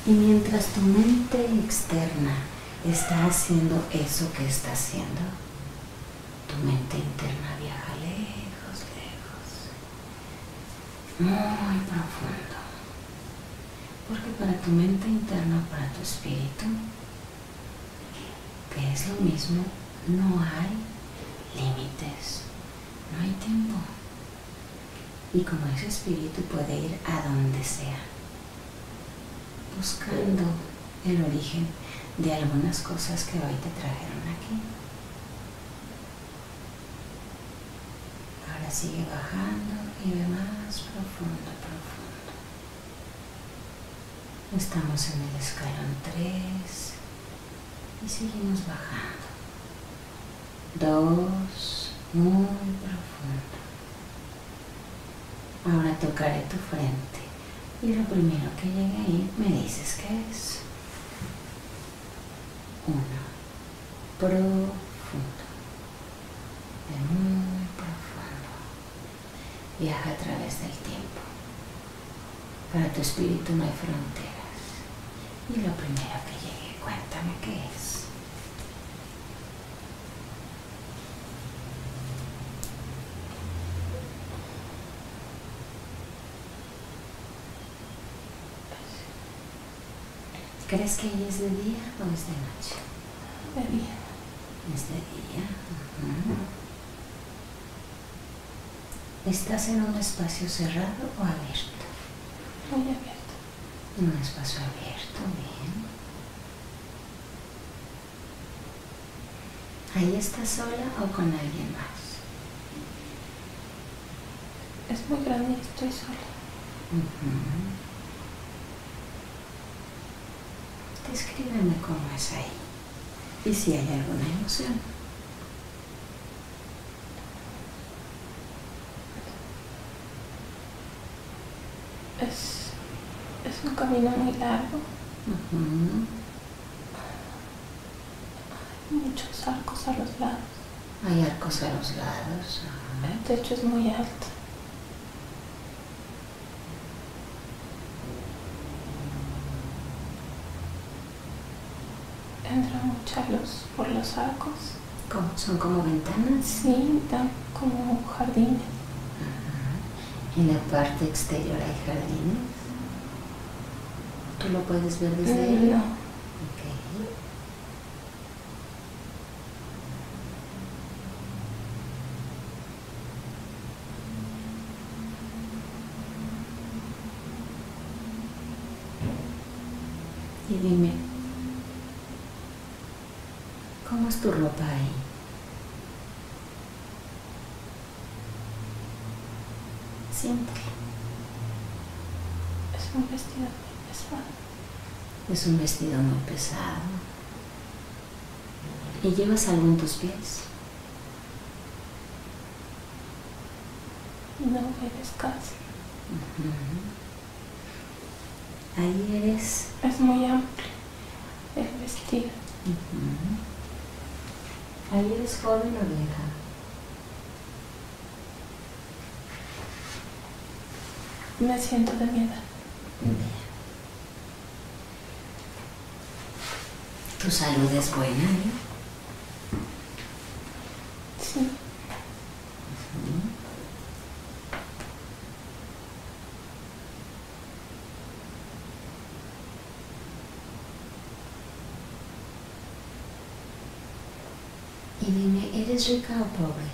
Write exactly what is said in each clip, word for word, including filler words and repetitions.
Y mientras tu mente externa está haciendo eso que está haciendo, tu mente interna viaja lejos, lejos, muy profundo. Porque para tu mente interna, para tu espíritu, que es lo mismo, no hay límites, no hay tiempo. Y como ese espíritu puede ir a donde sea, buscando el origen de algunas cosas que hoy te trajeron aquí. Ahora sigue bajando y ve más profundo, profundo. Estamos en el escalón tres y seguimos bajando. Dos, muy profundo. Ahora tocaré tu frente y lo primero que llegue ahí me dices qué es. Uno, profundo, de muy profundo. Viaja a través del tiempo. Para tu espíritu no hay fronteras. Y lo primero que llegue, cuéntame qué es. ¿Crees que ella es de día o es de noche? De día. Es de día. Uh-huh. ¿Estás en un espacio cerrado o abierto? Muy abierto. En un espacio abierto, bien. ¿Ahí estás sola o con alguien más? Es muy grande y estoy sola. Uh-huh. Descríbeme cómo es ahí y si hay alguna emoción. Es, es un camino muy largo. Uh-huh. Hay muchos arcos a los lados. Hay arcos a los lados. Uh-huh. El techo es muy alto. Entra mucha luz por los arcos. ¿Cómo? ¿Son como ventanas? Sí, dan como jardines. Uh-huh. ¿En la parte exterior hay jardines? ¿Tú lo puedes ver desde ahí? No. Ok. Y dime, ¿cómo es tu ropa ahí? Siéntelo. Es un vestido muy pesado. Es un vestido muy pesado. ¿Y llevas algo en tus pies? No voy descalza. Uh-huh. Ahí eres... Es muy amplio el vestido. Uh-huh. Ahí eres joven o vieja. Me siento de mi edad. Bien. ¿Tu salud es buena, eh? Sí. Uh-huh. Y dime, ¿eres rica o pobre?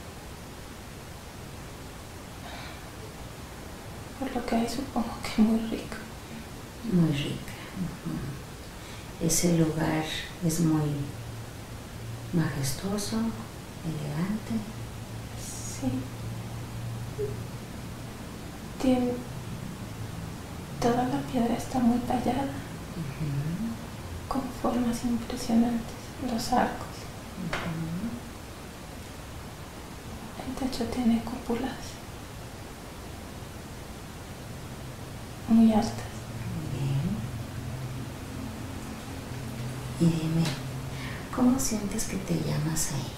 Por lo que hay, supongo que muy rico. Muy rica. Uh-huh. Ese lugar es muy majestuoso, elegante. Sí. Tiene... Toda la piedra está muy tallada. Uh-huh. Con formas impresionantes. Los arcos. Uh-huh. El techo tiene cúpulas muy altas. Bien. Y dime, ¿cómo sientes que te llamas ahí?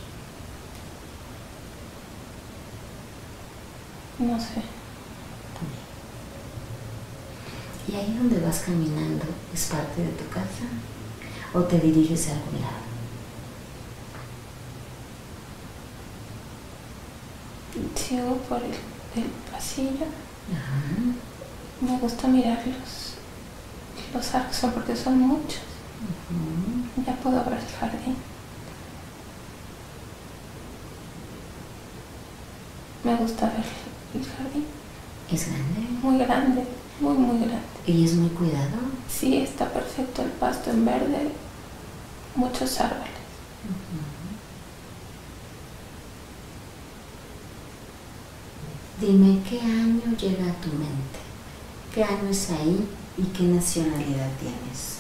No sé. ¿Y ahí donde vas caminando es parte de tu casa o te diriges a algún lado? Sigo por el, el pasillo. Ajá. Me gusta mirar los, los arcos porque son muchos. Uh-huh. Ya puedo ver el jardín. Me gusta ver el jardín. ¿Es grande? Muy grande, muy muy grande. ¿Y es muy cuidado? Sí, está perfecto el pasto en verde, muchos árboles. Uh-huh. Dime, ¿qué año llega a tu mente? ¿Qué año es ahí y qué nacionalidad tienes?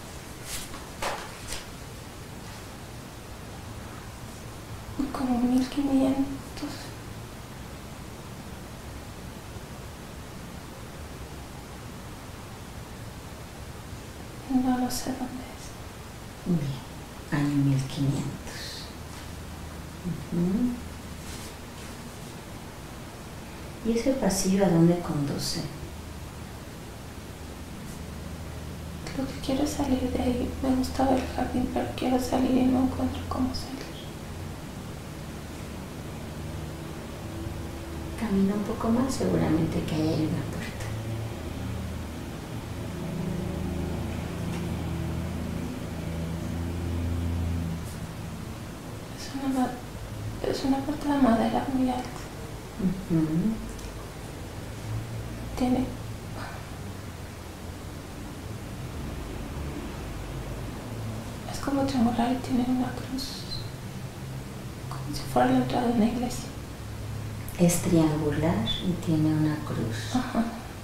Como mil quinientos. No lo sé dónde es. Bien, año mil quinientos. Uh-huh. ¿Y ese pasillo a dónde conduce? Lo que quiero es salir de ahí. Me gusta ver el jardín, pero quiero salir y no encuentro cómo salir. Camina un poco más, seguramente que ahí hay una puerta. Es una, es una puerta de madera muy alta. Uh-huh. Tiene... Es como triangular y tiene una cruz. Como si fuera la entrada de una iglesia. Es triangular y tiene una cruz. Ajá.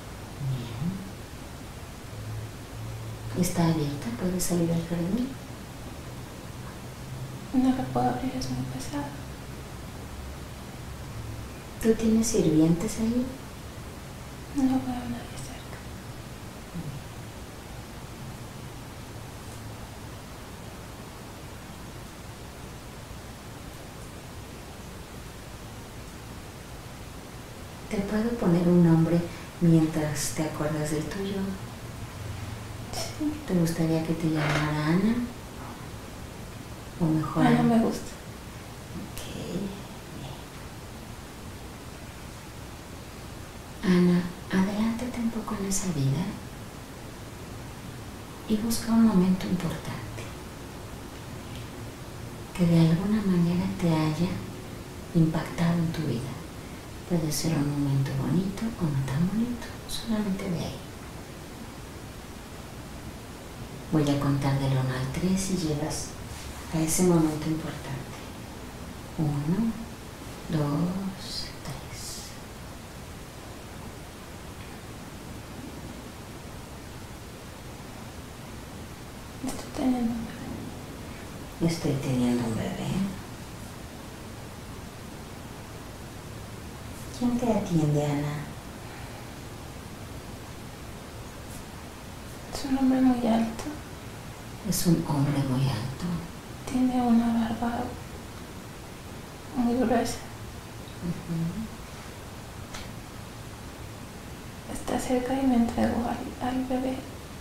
Bien. ¿Está abierta? ¿Puedes salir al jardín? No la puedo abrir, es muy pesada. ¿Tú tienes sirvientes ahí? No veo a nadie cerca. ¿Te puedo poner un nombre mientras te acuerdas del tuyo? Sí. ¿Te gustaría que te llamara Ana? ¿O mejor Ana? Ana? Me gusta. Ok. Ana, adelántate un poco en esa vida y busca un momento importante que de alguna manera te haya impactado en tu vida. Puede ser un momento bonito o no tan bonito, solamente de ahí. Voy a contar del uno al tres y llegas a ese momento importante. Uno, dos, tres. Estoy teniendo un bebé. Estoy teniendo un bebé. ¿Quién te atiende, Ana? Es un hombre muy alto. Es un hombre muy alto. Tiene una barba muy gruesa. Uh-huh. Está cerca y me entregó al, al bebé.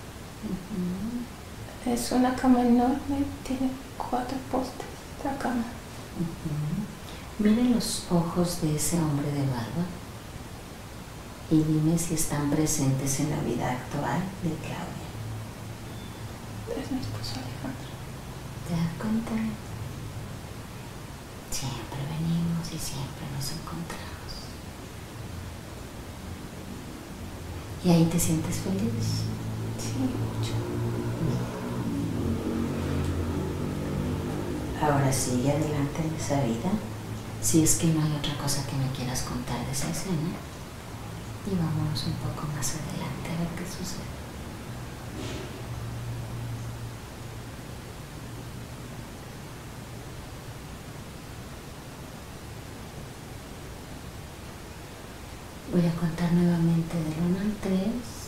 Uh-huh. Es una cama enorme, tiene cuatro postes la cama. Uh-huh. Mire los ojos de ese hombre de barba y dime si están presentes en la vida actual de Claudia. Es mi esposo Alejandro. ¿Te das cuenta? Siempre venimos y siempre nos encontramos. ¿Y ahí te sientes feliz? Sí, mucho. Ahora sigue adelante en esa vida, si es que no hay otra cosa que me quieras contar de esa escena, y vámonos un poco más adelante a ver qué sucede. Voy a contar nuevamente del uno al tres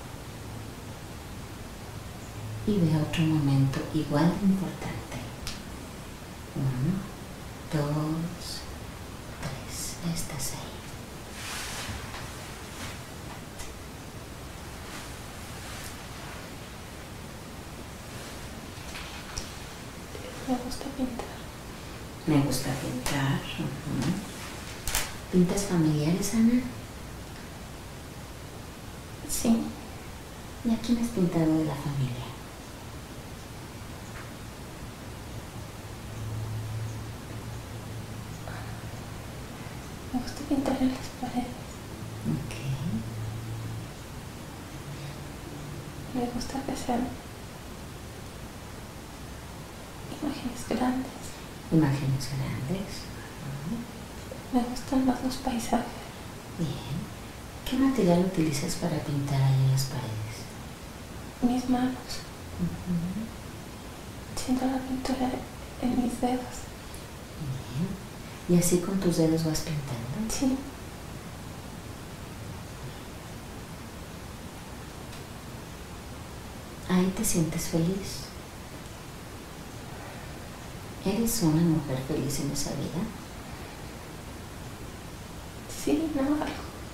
y ve otro momento igual de importante. Uno, dos, tres. Estás ahí. Me gusta pintar. Me gusta pintar. Uh-huh. ¿Pintas familiares, Ana? Sí. ¿Y a quién has pintado de la familia? Me gusta pintar en las paredes. Ok. Me gusta que sean imágenes grandes. Imágenes grandes. Me gustan más los paisajes. Bien. ¿Qué material utilizas para pintar ahí en las paredes? Mis manos. Uh-huh. Siento la pintura en mis dedos. Bien. ¿Y así con tus dedos vas pintando? Sí. ¿Ahí te sientes feliz? ¿Eres una mujer feliz en esa vida? Sí, no algo.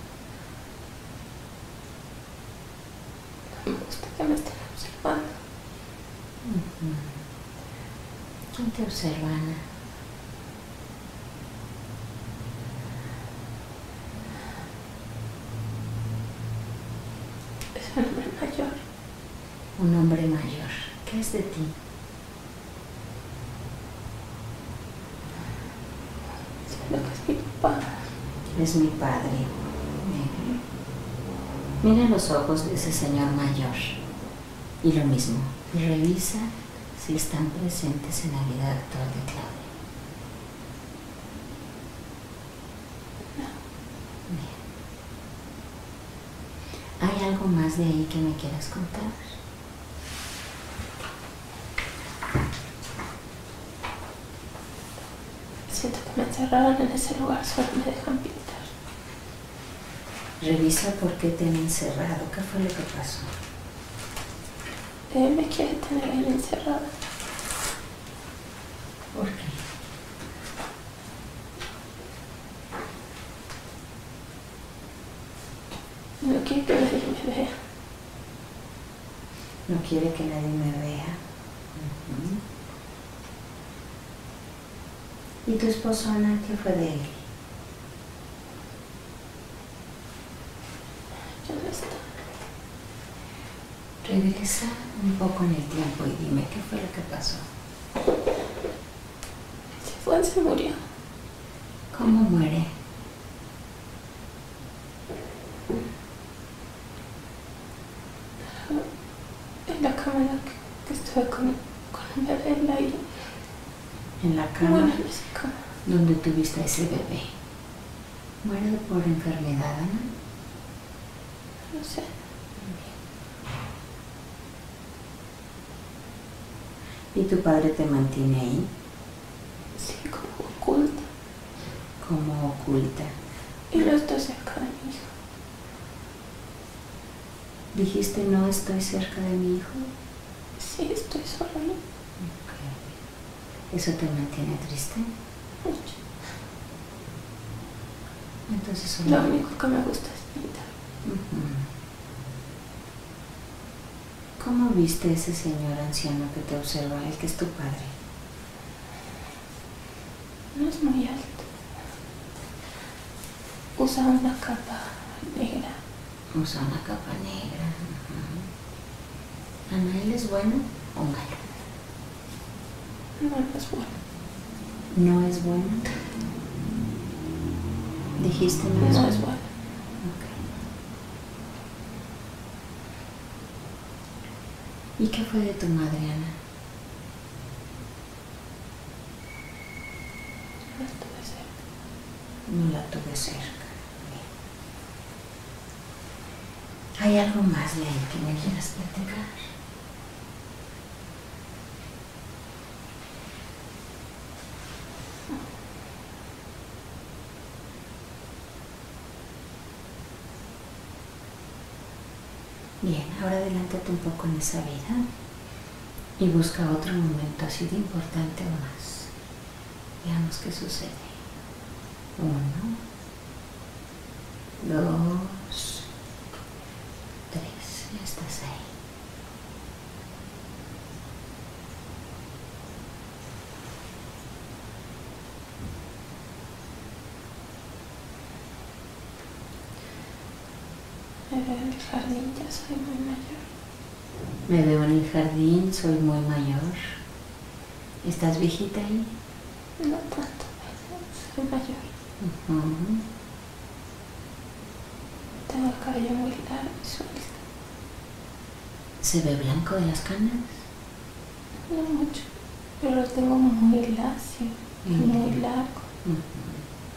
Me gusta que me estén observando. Uh-huh. ¿Quién te observa, Ana? Es un hombre mayor. Un hombre mayor. ¿Qué es de ti? Siento que es mi papá. Es mi padre. Mira. Mira los ojos de ese señor mayor. Y lo mismo, revisa si están presentes en la vida actual de Claudia. No. Bien. ¿Hay algo más de ahí que me quieras contar? Siento que me encerraron en ese lugar, solo me dejan pintar. Revisa por qué te han encerrado. ¿Qué fue lo que pasó? Él me quiere tener ahí encerrada. ¿Por qué? No quiere que nadie me vea. No quiere que nadie me vea. Uh-huh. ¿Y tu esposo, Ana, qué fue de él? Ya no está. Regresa un poco en el tiempo y dime qué fue lo que pasó. Se fue, se murió. ¿Cómo muere? En la cama en la que, que estuve con, con un bebé en la isla. En la cama. Bueno, en esa cama. Donde tuviste a ese bebé. ¿Muere por enfermedad, Ana? No sé. ¿Y tu padre te mantiene ahí? Sí, como oculta. Como oculta. Y no estoy cerca de mi hijo. ¿Dijiste no estoy cerca de mi hijo? Sí, estoy sola, ¿no? Okay. ¿Eso te mantiene triste? Mucho. Entonces solo... Lo único que me gusta es pintar. Uh-huh. ¿Cómo viste a ese señor anciano que te observa, el que es tu padre? No es muy alto. Usa una capa negra. Usa una capa negra. Uh-huh. ¿Ana, él es bueno o malo? No, no es bueno. ¿No es bueno? ¿Dijiste no, No es es bueno? bueno. ¿Y qué fue de tu madre, Ana? No la tuve cerca. No la tuve cerca. ¿Hay algo más de ahí que me quieras platicar? Bien, ahora adelántate un poco en esa vida y busca otro momento así de importante o más. Veamos qué sucede. Uno, dos, tres, ya estás ahí. Me veo en el jardín, ya soy muy mayor. Me veo en el jardín, soy muy mayor. ¿Estás viejita ahí? No tanto, soy mayor. Uh-huh. Tengo el cabello muy largo y suelto. ¿Se ve blanco de las canas? No mucho, pero lo tengo muy lacio, Mm. muy largo. Uh-huh.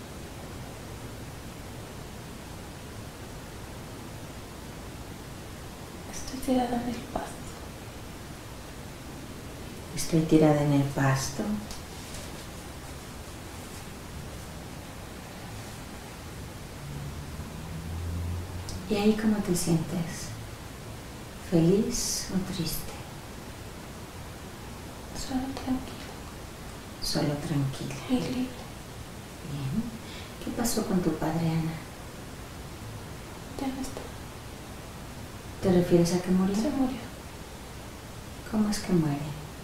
Estoy tirada en el pasto. Estoy tirada en el pasto. ¿Y ahí cómo te sientes? ¿Feliz o triste? Solo tranquilo Solo tranquila. y libre. Bien. ¿Qué pasó con tu padre, Ana? Ya no está. ¿Te refieres a que murió? Se murió. ¿Cómo es que muere?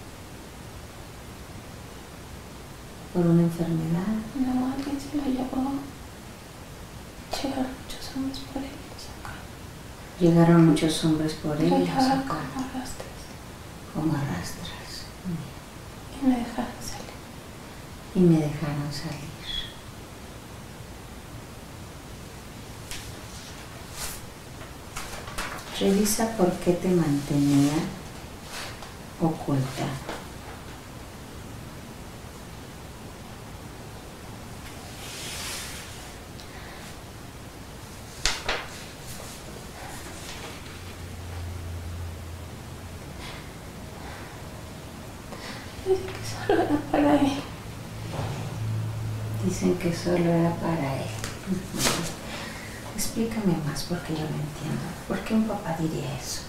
¿Por una enfermedad? No, alguien se lo llevó. Llegaron muchos hombres por él y lo sacaron. Llegaron muchos hombres por él Lo y lo llevaron sacaron. como arrastras. Como arrastras. Y me dejaron salir. Y me dejaron salir. Revisa por qué te mantenía oculta. Dice que solo era para él. Dicen que solo era para él. Explícame más porque yo no entiendo. ¿Por qué un papá diría eso?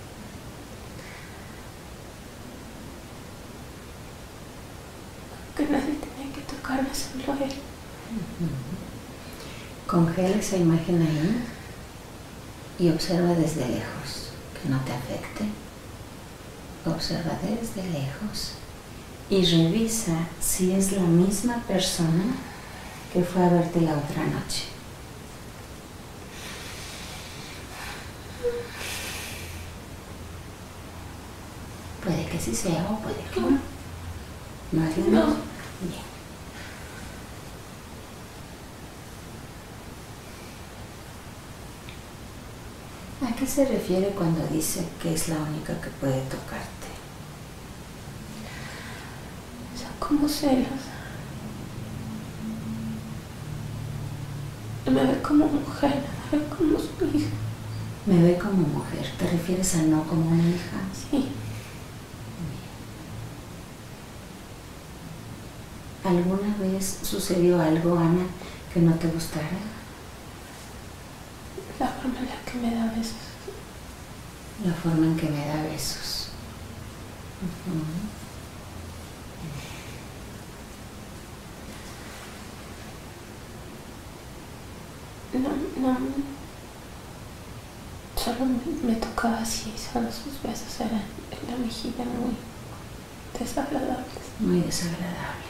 Que nadie tenía que tocarme, solo él. Congela esa imagen ahí y observa desde lejos, que no te afecte. Observa desde lejos y revisa si es la misma persona que fue a verte la otra noche. Puede que sí sea o puede que no. ¿No es No. Bien. ¿A qué se refiere cuando dice que es la única que puede tocarte? Son como celos. Me ve como mujer, me ve como su hija. Me ve como mujer. ¿Te refieres a no como una hija? Sí. ¿Alguna vez sucedió algo, Ana, que no te gustara? La forma en la que me da besos. La forma en que me da besos. Uh-huh. No, no. Solo me, me tocaba así, solo sus besos eran en la mejilla muy desagradables. Muy desagradables.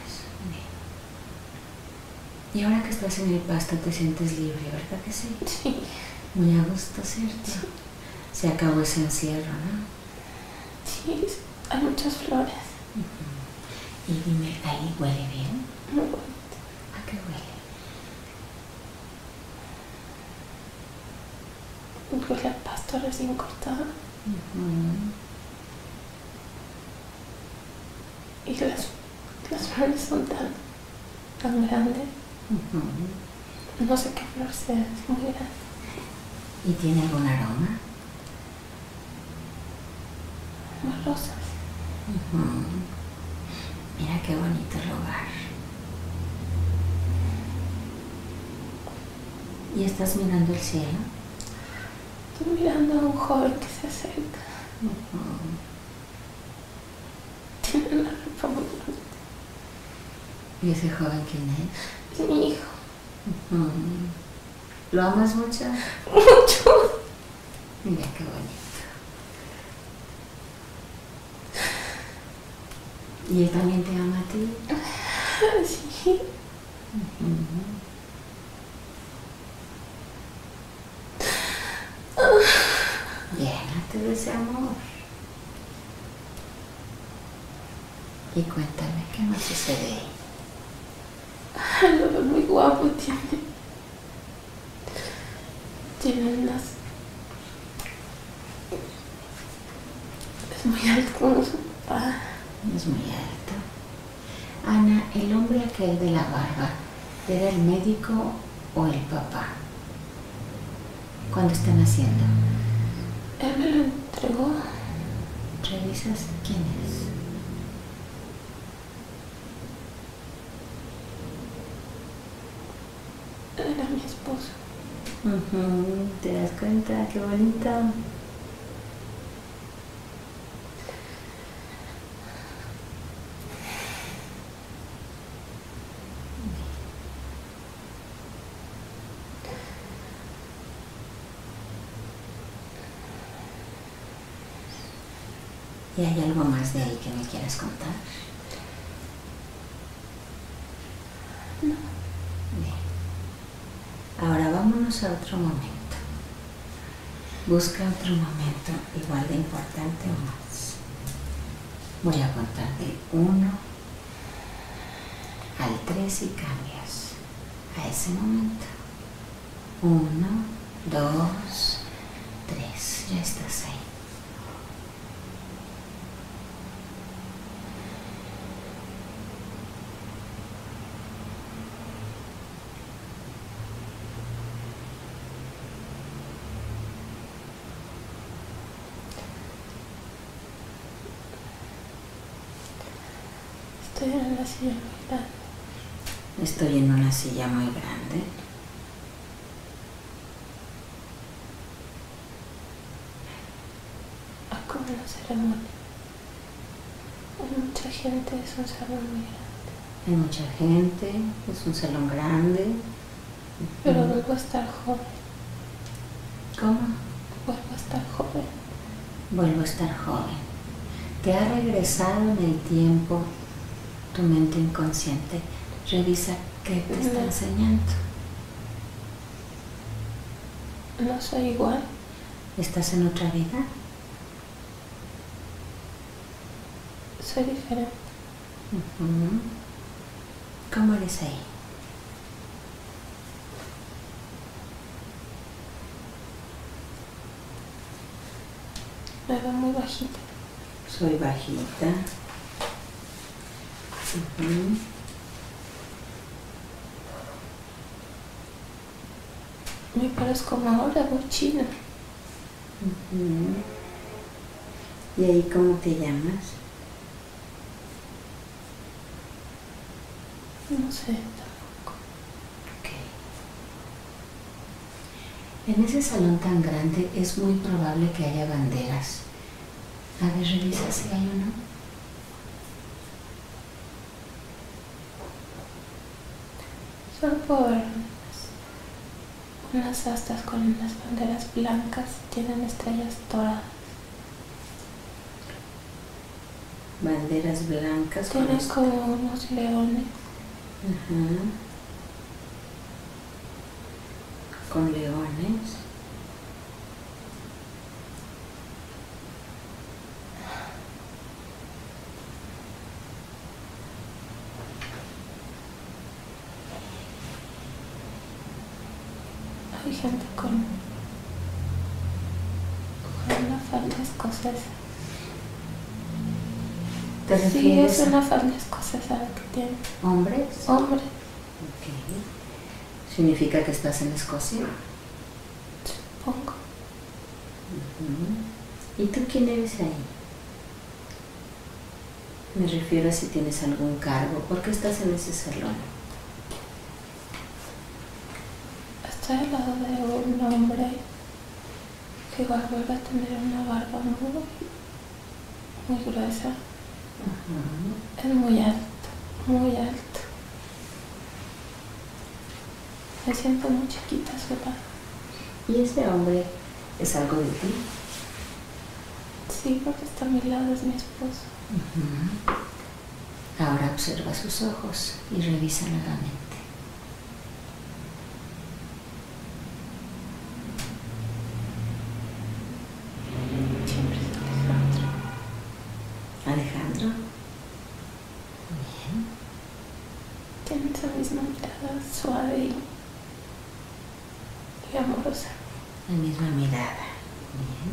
Bien. Y ahora que estás en el pasto te sientes libre, ¿verdad que sí? Sí. Muy a gusto, ¿cierto? Se acabó ese encierro, ¿no? Sí, hay muchas flores. Uh-huh. Y dime, ¿ahí huele bien? Muy bonito. ¿A qué huele? Huele a pasto recién cortado. Uh-huh. Y las, las flores son tan, tan grandes. Uh-huh. No sé qué flor sea, es muy grande. ¿Y tiene algún aroma? Más rosas. Uh-huh. Mira qué bonito el hogar. ¿Y estás mirando el cielo? Estoy mirando a un joven que se acerca. Uh-huh. Tiene una ropa muy bonita. ¿Y ese joven quién es? Es mi hijo. Uh-huh. ¿Lo amas mucho? Mucho. Mira qué bonito. ¿Y él también te ama a ti? Sí. Uh-huh. de ese amor. Y cuéntame, ¿qué más sucede ahí? Lo veo muy guapo, tiene. Tiene unas. Es muy alto como su papá. Es muy alto. Ana, ¿el hombre aquel de la barba era el médico o el papá? ¿Cuándo están haciendo? Él me lo entregó. ¿Revisas quién es? Era mi esposo. Uh-huh. ¿Te das cuenta? ¡Qué bonita! ¿Y hay algo más de ahí que me quieras contar? No. Bien. Ahora vámonos a otro momento. Busca otro momento igual de importante o más. Voy a contar de uno al tres y cambias a ese momento. Uno, dos, tres. Ya estás ahí. Estoy en una silla muy grande. Estoy en una silla muy grande. Es como una ceremonia. Hay mucha gente, es un salón muy grande. Hay mucha gente, es un salón grande. Pero vuelvo a estar joven. ¿Cómo? Vuelvo a estar joven. Vuelvo a estar joven. Te ha regresado en el tiempo tu mente inconsciente. Revisa qué te está No. enseñando. No soy igual. ¿Estás en otra vida? Soy diferente. Uh-huh. ¿Cómo eres ahí? Me veo muy bajita. Soy bajita. Uh-huh. Me parezco ahora, voy china. Uh-huh. ¿Y ahí cómo te llamas? No sé tampoco. Ok. En ese salón tan grande es muy probable que haya banderas. A ver, revisa si hay una. Solo puedo ver unas, unas astas con unas banderas blancas. Tienen estrellas doradas. Banderas blancas. con Tienen los- como unos leones. Ajá. Con leones. Hay gente con, con una falda escocesa. ¿Te Sí, refieres es a una falda escocesa la que tiene. hombres? Hombre, Ok. ¿Significa que estás en Escocia? supongo. Ujú. ¿Y tú quién eres ahí? Me refiero a si tienes algún cargo. ¿Por qué estás en ese salón? Estoy al lado de un hombre que igual vuelve a tener una barba muy, muy gruesa. Ajá. Es muy alto, muy alto. Me siento muy chiquita a su lado. ¿Y ese hombre es algo de ti? Sí, porque está a mi lado, es mi esposo. Ujú. Ahora observa sus ojos y revisa nuevamente. suave y, y amorosa. La misma mirada. Bien.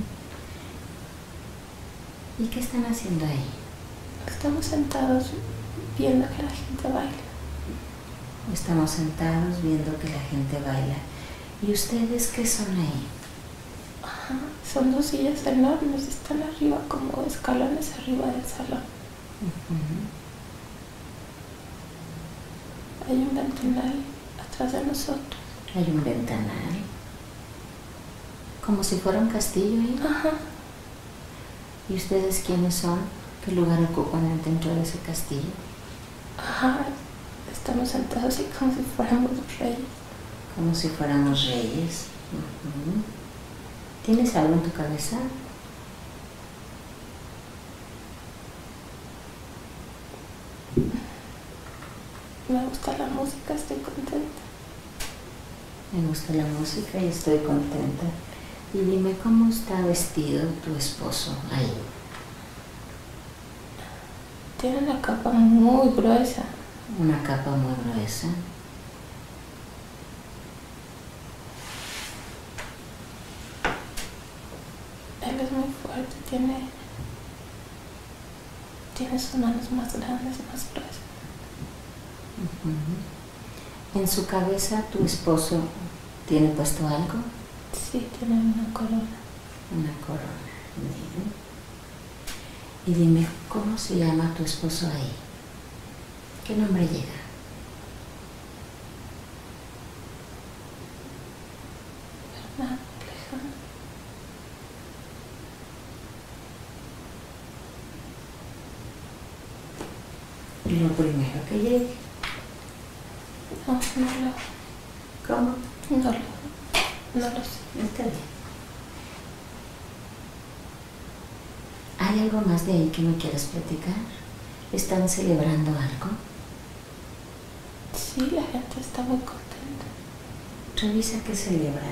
¿Y qué están haciendo ahí? Estamos sentados viendo que la gente baila. Estamos sentados viendo que la gente baila. ¿Y ustedes qué son ahí? Ajá, son dos sillas enormes, están arriba como escalones arriba del salón. Uh-huh. Hay un ventanal atrás de nosotros. Hay un ventanal. Como si fuera un castillo ahí. Ajá. ¿Y ustedes quiénes son? ¿Qué lugar ocupan dentro de ese castillo? Ajá. Estamos sentados así como si fuéramos reyes. Como si fuéramos reyes. Uh-huh. ¿Tienes algo en tu cabeza? Me gusta la música, estoy contenta. Me gusta la música y estoy contenta. Y dime, ¿cómo está vestido tu esposo ahí? Tiene una capa muy gruesa. Una capa muy gruesa. Él es muy fuerte, tiene, tiene sus manos más grandes, más gruesas. Uh-huh. ¿En su cabeza tu esposo tiene puesto algo? Sí, tiene una corona. Una corona. Bien. Y dime, ¿cómo se llama tu esposo ahí? ¿Qué nombre llega? Fernando Lejano. Lo primero que llegue. No, no lo... ¿Cómo? No lo... No lo sé. Está bien. ¿Hay algo más de ahí que me quieras platicar? ¿Están celebrando algo? Sí, la gente está muy contenta. Revisa qué celebran.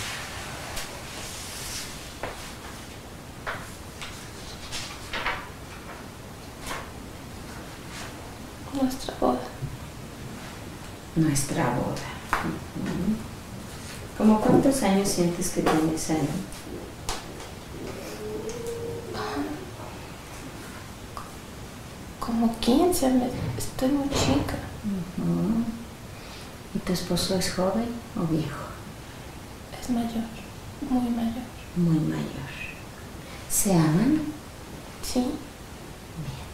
Nuestra boda. Nuestra boda. Uh-huh. ¿Cómo cuántos años sientes que tienes ahí? Como quince, me, estoy muy chica. Uh-huh. ¿Y tu esposo es joven o viejo? Es mayor, muy mayor. Muy mayor. ¿Se aman? Sí. Bien.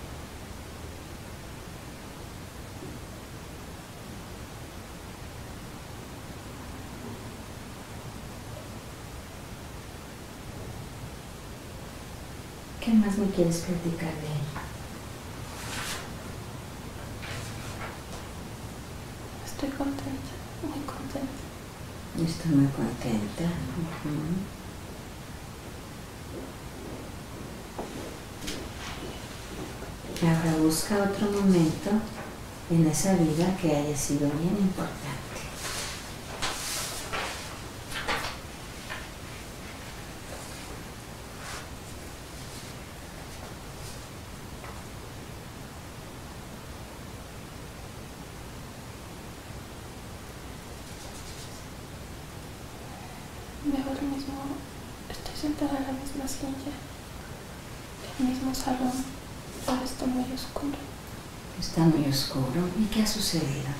¿Qué más me quieres platicar de él? Estoy contenta, muy contenta. Estoy muy contenta. Uh-huh. Ahora busca otro momento en esa vida que haya sido bien importante. Veo el mismo, estoy sentada en la misma silla, el mismo salón, pero está muy oscuro. Está muy oscuro. ¿Y qué ha sucedido?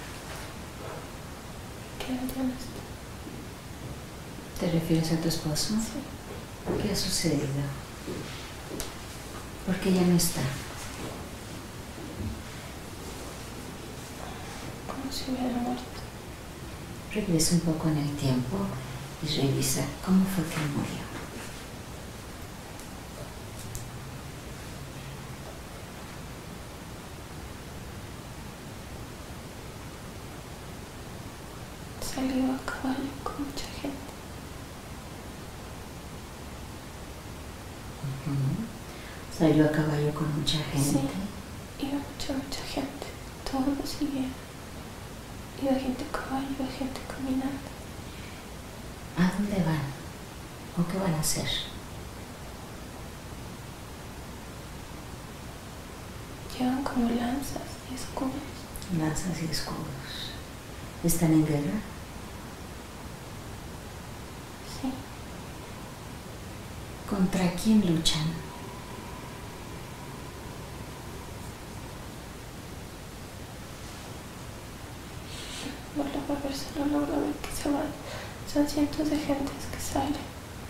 Que él ya no está. ¿Te refieres a tu esposo? Sí. ¿Qué ha sucedido? ¿Por qué ya no está? Como si hubiera muerto. Regresa un poco en el tiempo y revisa cómo fue que murió. Salió a caballo con mucha gente. Uh-huh. Salió a caballo con mucha gente. Sí, iba mucha, mucha gente. Todos lo siguieron. Iba gente a caballo, iba gente caminando. ¿A dónde van? ¿O qué van a hacer? Llevan como lanzas y escudos. Lanzas y escudos. ¿Están en guerra? Sí. ¿Contra quién luchan? Bueno, a ver si no logro ver que se van. Son cientos de gentes que salen.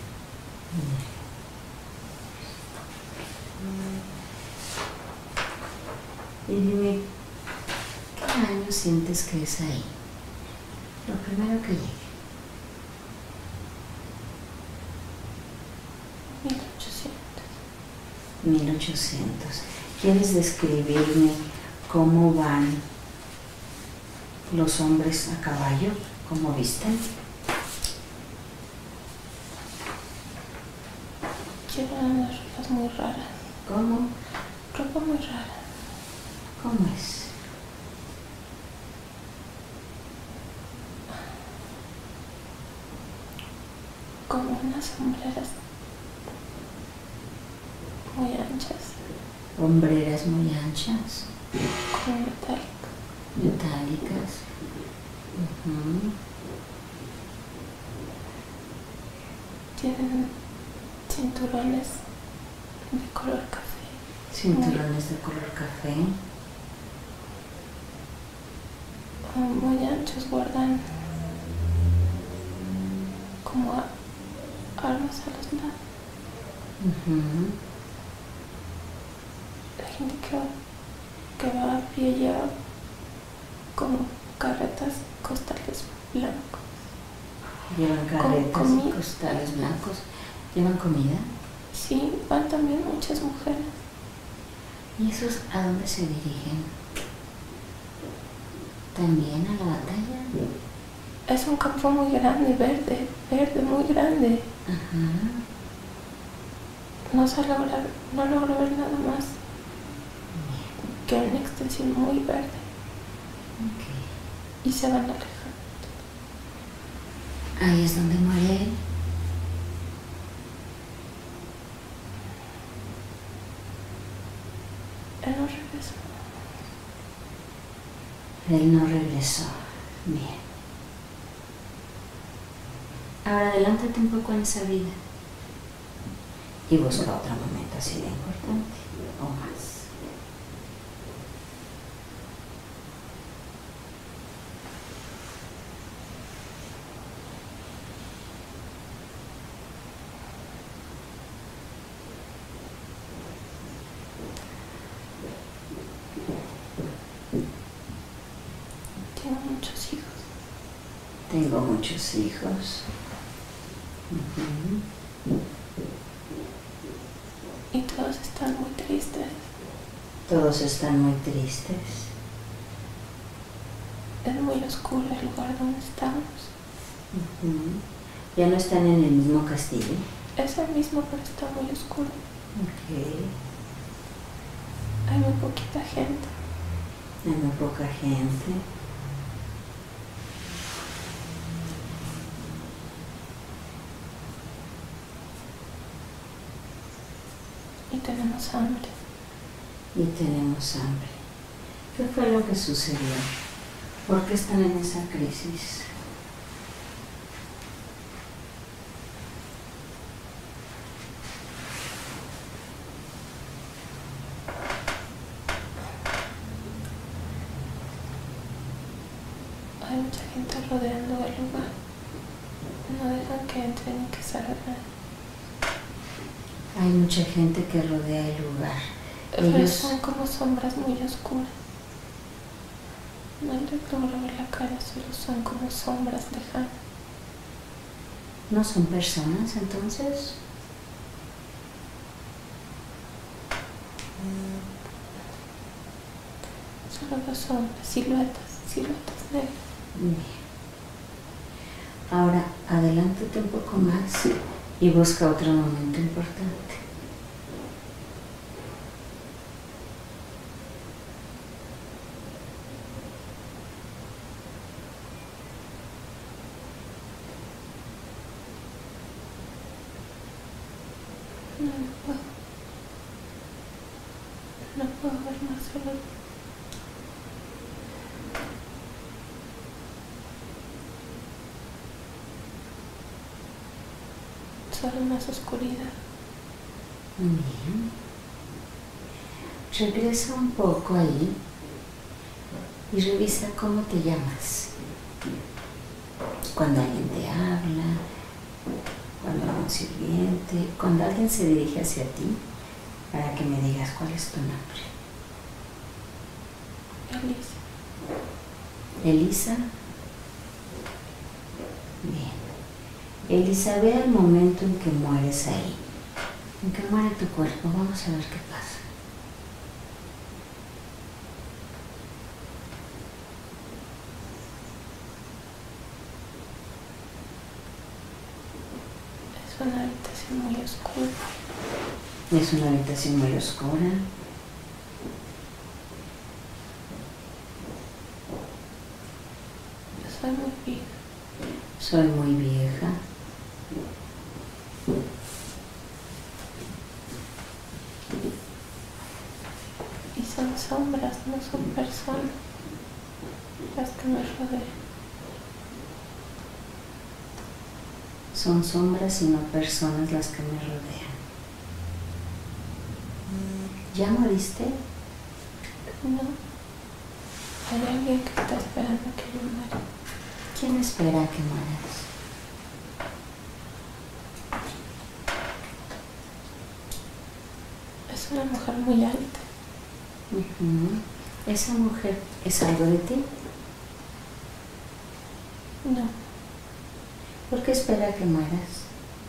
Y dime, ¿qué año sientes que es ahí? Lo primero que llegue. mil ochocientos. mil ochocientos. ¿Quieres describirme cómo van los hombres a caballo? ¿Cómo visten? Llevan unas ropas muy raras. ¿Cómo? Ropa muy rara. ¿Cómo es? Como unas sombreras muy anchas, Hombreras muy anchas, como metálicas. metálicas. Ujú. Tienen cinturones de color café. Cinturones de color café. Muy, muy anchos, guardan como a- armas a los lados. Ujú. La gente que va, que va a pie lleva como carretas, costales blancos. Llevan carretas y comida. costales blancos. ¿Llevan comida? Sí, van también muchas mujeres. ¿Y esos a dónde se dirigen? ¿También a la batalla? Es un campo muy grande, verde, verde, muy grande. Ajá. No se logra, no logro ver nada más que una extensión muy verde. Ok. Y se van alejando. Ahí es donde muere él. Él no regresó. Él no regresó. Bien. Ahora adelántate un poco en esa vida y busca otro momento así de importante o más. Tengo muchos hijos. Tengo muchos hijos. Ujú. Y todos están muy tristes. Todos están muy tristes. Es muy oscuro el lugar donde estamos. Ujú. Ya no están en el mismo castillo. Es el mismo, pero está muy oscuro. Ok. Hay muy poquita gente. Hay muy poca gente. Y tenemos hambre. Y tenemos hambre. ¿Qué fue lo que sucedió? ¿Por qué están en esa crisis? Hay mucha gente rodeando el lugar. No dejan que entren ni que salgan. Hay mucha gente que rodea el lugar. Pero Ellos son como sombras muy oscuras. No les logro ver la cara, solo son como sombras lejanas. no son personas, entonces. Solo dos sombras, siluetas, siluetas negras. Bien. Ahora, adelántate un poco más y busca otro momento importante. No, no puedo. No puedo ver más, solo solo más oscuridad. Bien. Regresa un poco ahí y revisa cómo te llamas. Cuando alguien te habla, cuando algún sirviente, cuando alguien se dirige hacia ti, para que me digas cuál es tu nombre. Elisa. Elisa. Bien. Elisa, ve el momento en que mueres ahí, en que muere tu cuerpo. Vamos a ver qué pasa. Es una habitación muy oscura. Es una habitación muy oscura. Yo soy muy vieja. Soy muy vieja. Y son sombras, no son personas las que me rodean. Son sombras y no personas las que me rodean. ¿Ya moriste? No. Hay alguien que está esperando que yo muera. ¿Quién espera que mueras? Es una mujer muy alta. Uh-huh. ¿Esa mujer es algo de ti? No. ¿Por qué espera que mueras?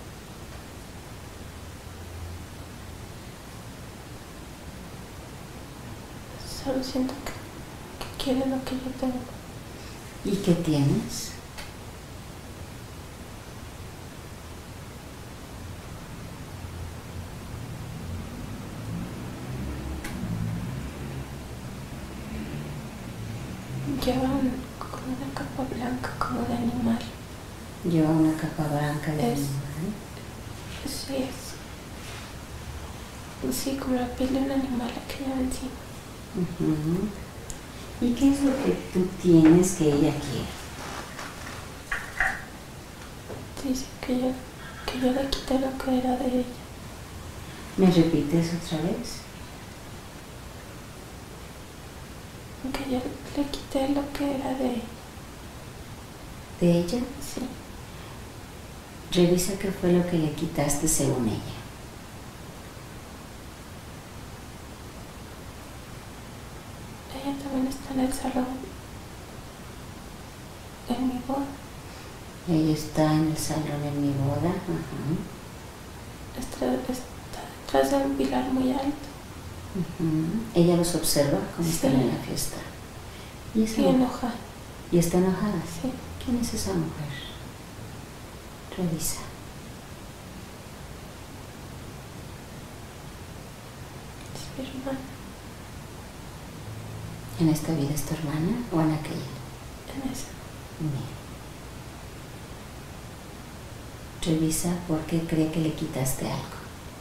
Solo siento que, que quiere lo que yo tengo. ¿Y qué tienes? Lleva un, como una capa blanca, como de animal. Lleva una capa blanca de Es- animal. Sí, es. Sí, como la piel de un animal la que lleva encima. Uh-huh. ¿Y qué es lo que tú tienes que ella quiere? Dice que yo, que yo le quité lo que era de ella. ¿Me repites otra vez? Que yo le quité lo que era de ella. ¿De ella? Sí. Revisa qué fue lo que le quitaste según ella. Ella también está en el salón. En mi boda. Ella está en el salón en mi boda. Ajá. Está, está detrás de un pilar muy alto. Uh-huh. Ella los observa como Sí. están en la fiesta. ¿Y, esa Y mujer? enojada. ¿Y está enojada? Sí. ¿Quién es esa mujer? Revisa. Es mi hermana. ¿En esta vida es tu hermana o en aquella? En esa. Bien. Revisa por qué cree que le quitaste algo.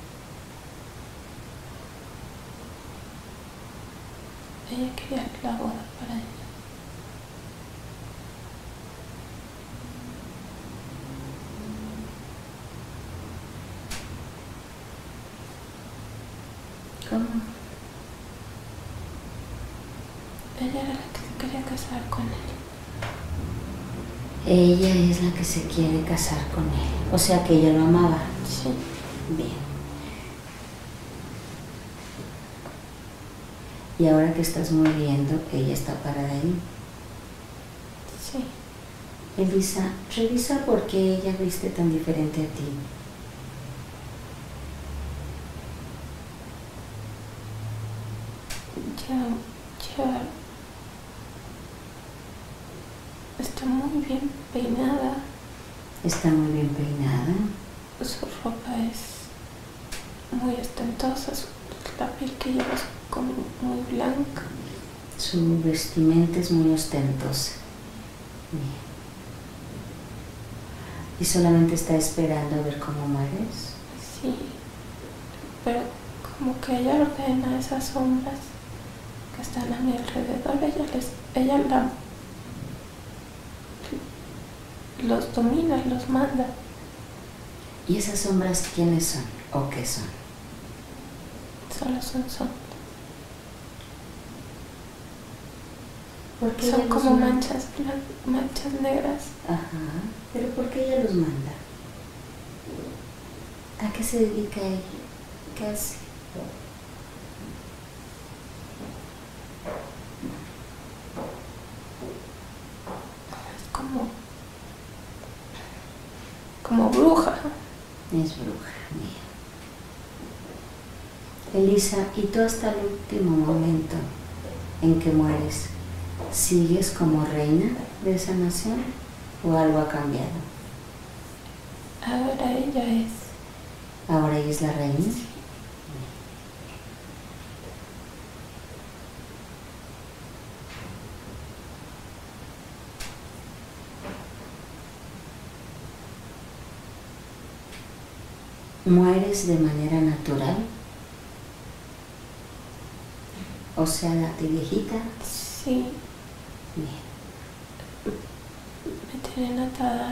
Ella quería la boda para ella. ¿Cómo? Ella era la que se quería casar con él. Ella es la que se quiere casar con él. O sea que ella lo amaba. Sí. Bien. Y ahora que estás muriendo, ella está parada ahí. Sí. Elisa, revisa por qué ella viste tan diferente a ti. Ya, ya. Está muy bien peinada. Está muy bien peinada. Su ropa es muy ostentosa. Su- La piel que lleva es como muy blanca. Su vestimenta es muy ostentosa. Bien. ¿Y solamente está esperando a ver cómo mueres? Sí. Pero como que ella ordena esas sombras que están a mi alrededor. Ella les, ella la, los domina, los manda. ¿Y esas sombras quiénes son o qué son? Solo son sombras. ¿Por qué Son ella los como manda? manchas blan- manchas negras. Ajá, pero ¿por qué ella los manda? ¿A qué se dedica ella? ¿Qué hace? Es como, como bruja. Es bruja, mía. Elisa, ¿y tú hasta el último momento en que mueres, sigues como reina de esa nación o algo ha cambiado? Ahora ella es. ¿Ahora ella es la reina? ¿Mueres de manera natural? O sea, de viejita. Sí, Bien. me tienen atada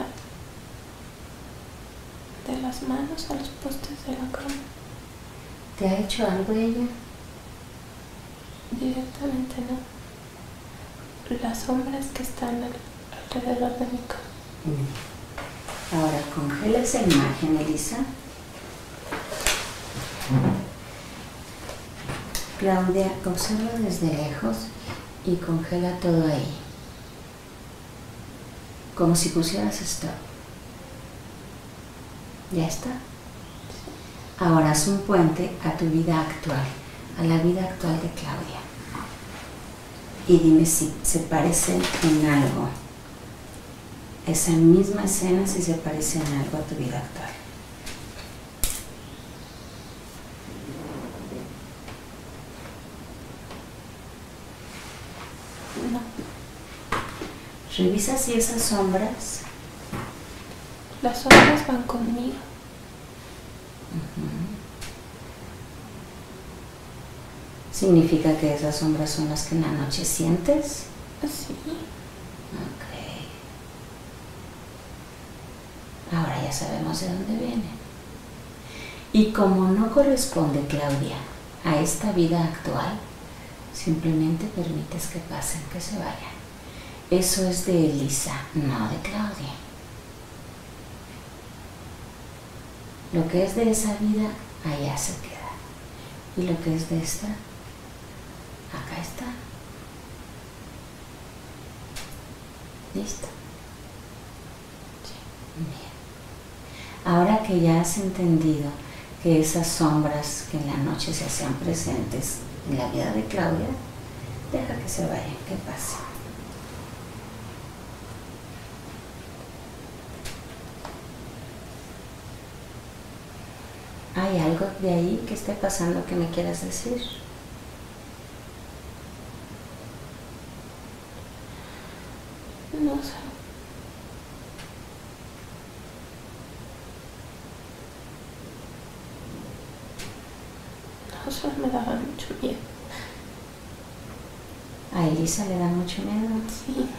de las manos a los postes de la cama. ¿Te ha hecho algo ella? Directamente no. Las sombras que están al- alrededor de mi cama. Bien. Ahora congela esa imagen, Elisa. Claudia, observa desde lejos y congela todo ahí. Como si pusieras stop. ¿Ya está? Ahora haz un puente a tu vida actual, a la vida actual de Claudia. Y dime si se parecen en algo. Esa misma escena, si se parece en algo a tu vida actual. No. Revisa si esas sombras. Las sombras van conmigo. Ujú. ¿Significa que esas sombras son las que en la noche sientes? Sí. Ok. Ahora ya sabemos de dónde vienen. Y como no corresponde, Claudia, a esta vida actual, simplemente permites que pasen, que se vayan. Eso es de Elisa, no de Claudia. Lo que es de esa vida, allá se queda. Y lo que es de esta, acá está. ¿Listo? Bien. Ahora que ya has entendido que esas sombras que en la noche se hacían presentes en la vida de Claudia, deja que se vayan, que pase. ¿Hay algo de ahí que esté pasando que me quieras decir? No sé. No, solo me daba mucho miedo. ¿A Elisa le da mucho miedo? Sí.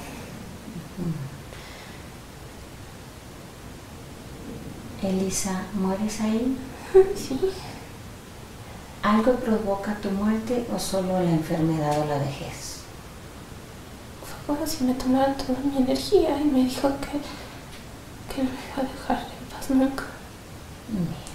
Elisa, ¿mueres ahí? Sí. ¿Algo provoca tu muerte o solo la enfermedad o la vejez? Fue como si me tomaran toda mi energía y me dijo que, que no me iba a dejar en paz nunca. Bien.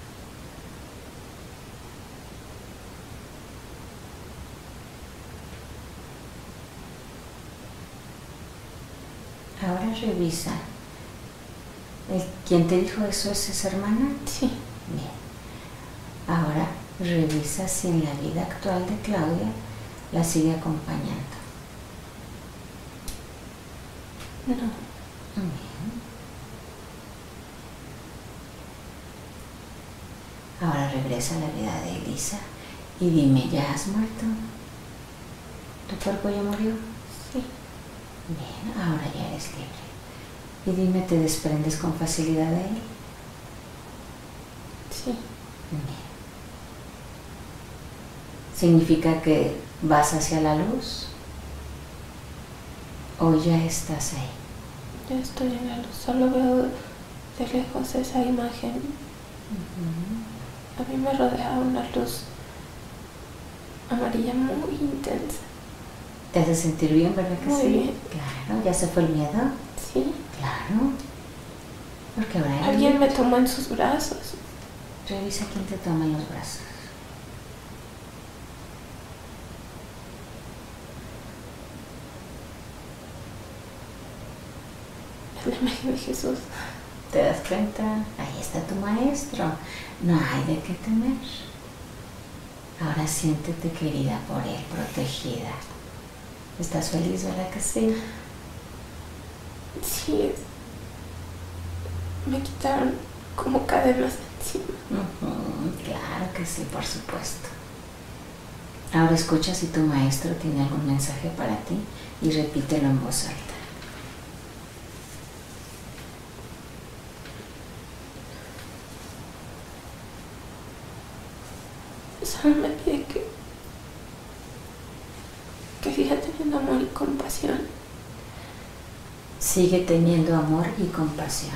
Ahora revisa. ¿El, ¿Quién te dijo eso es esa hermana? Sí. Bien. Ahora revisa si en la vida actual de Claudia la sigue acompañando. No. Bien. Ahora regresa a la vida de Elisa y dime, ¿ya has muerto? ¿Tu cuerpo ya murió? Sí. Bien, ahora ya eres libre. Y dime, ¿te desprendes con facilidad de él? Sí. Bien. ¿Significa que vas hacia la luz? ¿O ya estás ahí? Ya estoy en la luz. Solo veo de lejos esa imagen. Uh-huh. A mí me rodea una luz amarilla muy intensa. ¿Te hace sentir bien, verdad que muy sí? Bien. Claro, ¿ya se fue el miedo? Sí. Claro. Porque ahora alguien me tomó en sus brazos. Revisa quién te toma en los brazos. Es la imagen de Jesús. ¿Te das cuenta? Ahí está tu maestro. No hay de qué temer. Ahora siéntete querida por él, protegida. ¿Estás feliz, verdad que sí? Sí. Me quitaron como cadenas de encima. Uh-huh, claro que sí, por supuesto. Ahora escucha si tu maestro tiene algún mensaje para ti y repítelo en voz alta. Solo me pide que, que siga teniendo amor y compasión. Sigue teniendo amor y compasión.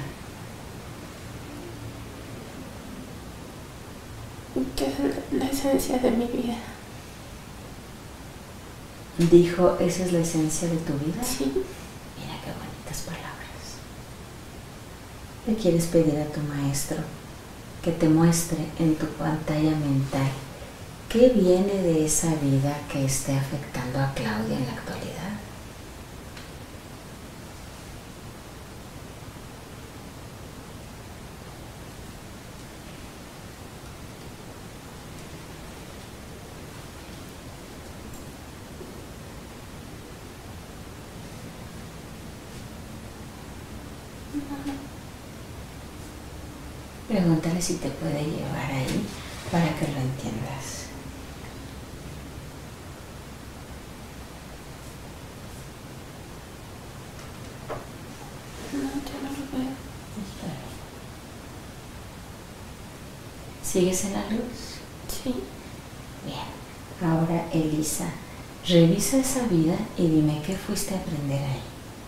Que es la esencia de mi vida. Dijo, ¿esa es la esencia de tu vida? Sí. Mira qué bonitas palabras. Le quieres pedir a tu maestro que te muestre en tu pantalla mental qué viene de esa vida que esté afectando a Claudia en la actualidad. Pregúntale si te puede llevar ahí para que lo entiendas. No, yo no lo veo. ¿Sigues en la luz? Sí. Bien. Ahora, Elisa, revisa esa vida y dime qué fuiste a aprender ahí.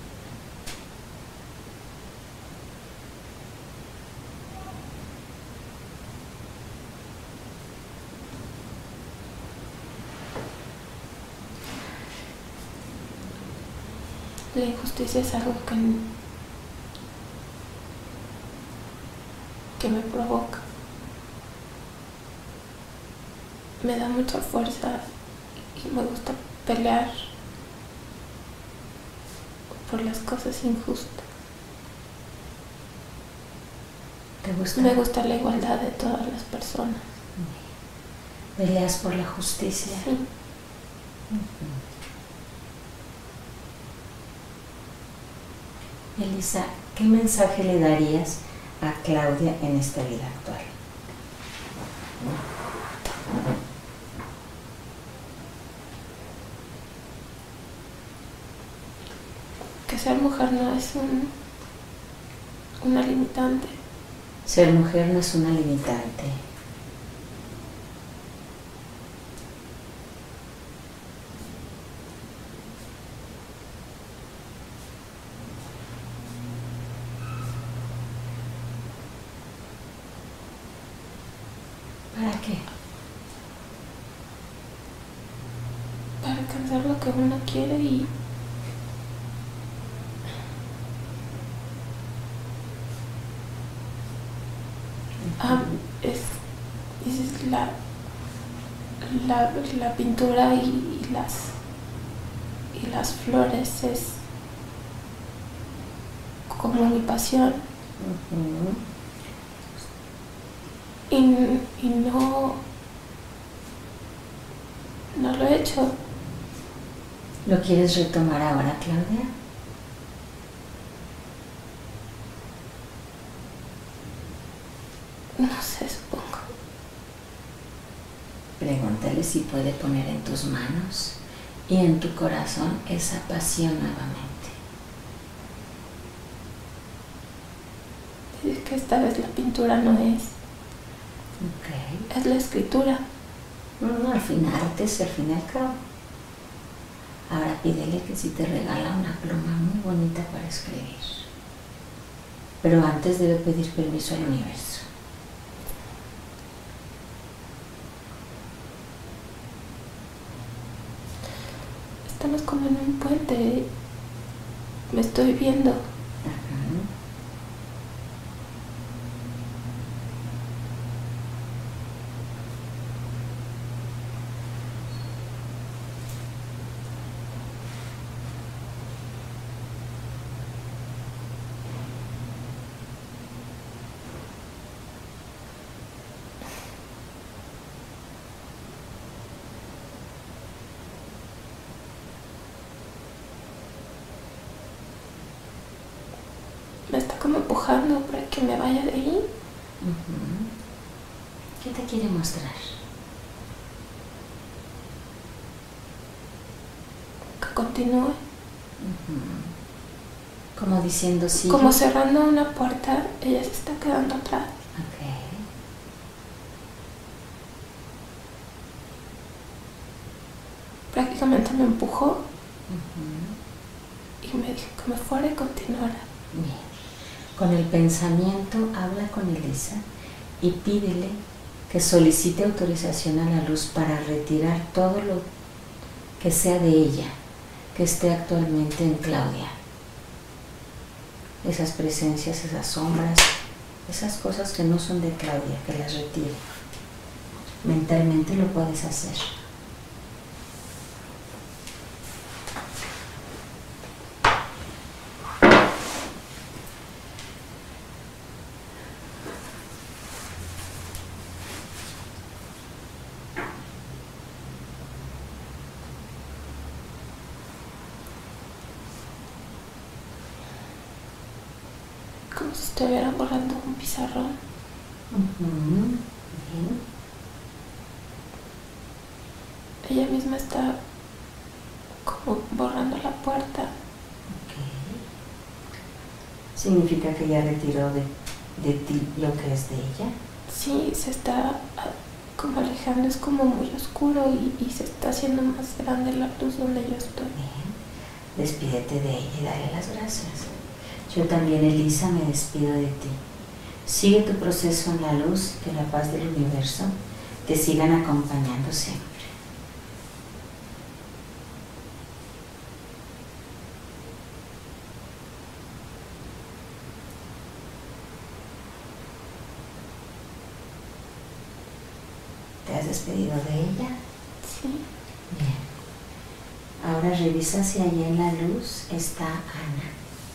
La injusticia es algo que, que me provoca. Me da mucha fuerza y me gusta pelear por las cosas injustas. ¿Te gusta? Me gusta la igualdad de todas las personas. ¿Peleas por la justicia? Sí. Uh-huh. Elisa, ¿qué mensaje le darías a Claudia en esta vida actual? Que ser mujer no es un, una limitante. Ser mujer no es una limitante. ¿Para qué? Para alcanzar lo que uno quiere y ah, es, es la, la, la pintura y, y las y las flores es como mi pasión. Uh-huh. Y, y no, no lo he hecho. ¿Lo quieres retomar ahora, Claudia? No sé, supongo. Pregúntale si puede poner en tus manos y en tu corazón esa pasión nuevamente. Es que esta vez la pintura no es. Ok. Es la escritura. No, al final, antes al fin y al cabo. Ahora pídele que si te regala una pluma muy bonita para escribir. Pero antes debe pedir permiso al universo. Estamos como en un puente. Me estoy viendo. Ajá. Me está como empujando para que me vaya de ahí. Uh-huh. ¿Qué te quiere mostrar? Que continúe. Uh-huh. Como diciendo sí. Como cerrando una puerta, ella se está quedando atrás. Ok. Prácticamente me empujó. Uh-huh. Y me dijo que me fuera y continuara. Bien. Con el pensamiento habla con Elisa y pídele que solicite autorización a la luz para retirar todo lo que sea de ella, que esté actualmente en Claudia. Esas presencias, esas sombras, esas cosas que no son de Claudia, que las retire. Mentalmente lo puedes hacer. Como si estuviera borrando un pizarrón. Uh-huh. Bien. Ella misma está como borrando la puerta. Ok. ¿Significa que ella retiró de, de ti lo que es de ella? Sí, se está como alejando, es como muy oscuro y, y se está haciendo más grande la luz donde yo estoy. Bien. Despídete de ella y dale las gracias. Yo también, Elisa, me despido de ti. Sigue tu proceso en la luz, que la paz del universo te sigan acompañando siempre. ¿Te has despedido de ella? Sí. Bien. Ahora revisa si allá en la luz está Ana.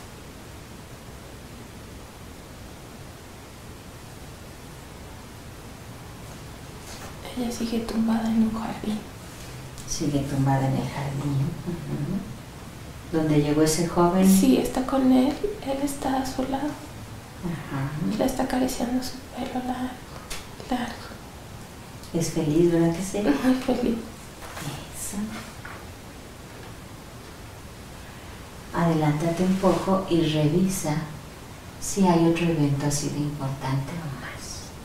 Ella sigue tumbada en un jardín. Sigue tumbada en el jardín. Uh-huh. ¿Dónde llegó ese joven? Sí, está con él. Él está a su lado. Ajá. Le está acariciando su pelo largo, largo. Es feliz, ¿verdad que sí? Muy feliz. Eso. Adelántate un poco y revisa si hay otro evento así de importante o más.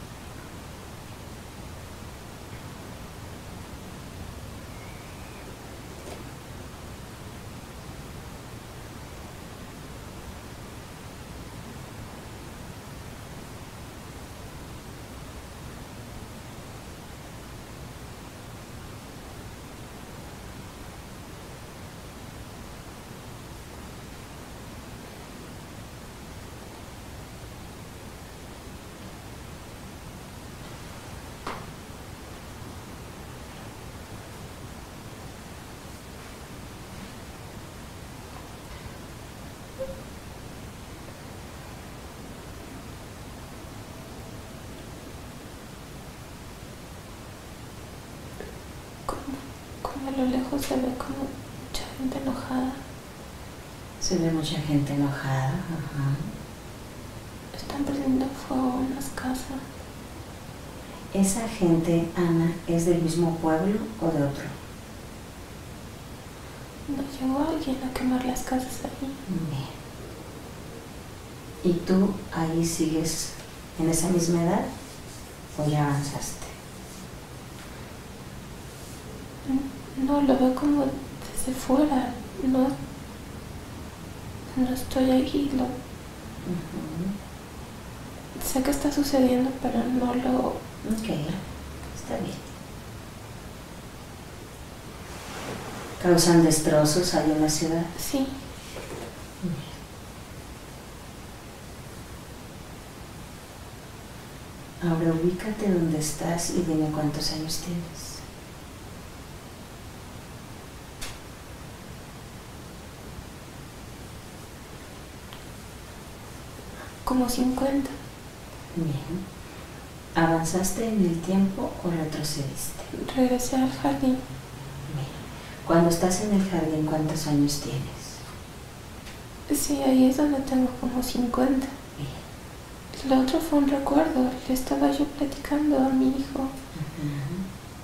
A lo lejos se ve como mucha gente enojada. Se ve mucha gente enojada. Ajá. Están prendiendo fuego en las casas. ¿Esa gente, Ana, es del mismo pueblo o de otro? No llegó alguien a quemar las casas ahí. Bien. ¿Y tú ahí sigues en esa misma edad o ya avanzaste? No, lo veo como desde fuera. No, no estoy aquí. Lo... Uh-huh. Sé que está sucediendo, pero no lo... Ok, está bien. ¿Causan destrozos ahí en la ciudad? Sí. Ahora ubícate donde estás y dime cuántos años tienes. Como cincuenta. Bien. ¿Avanzaste en el tiempo o retrocediste? Regresé al jardín. Bien. Cuando estás en el jardín, ¿cuántos años tienes? Sí, ahí es donde tengo como cincuenta. Bien. Lo otro fue un recuerdo. Le estaba yo platicando a mi hijo Uh-huh.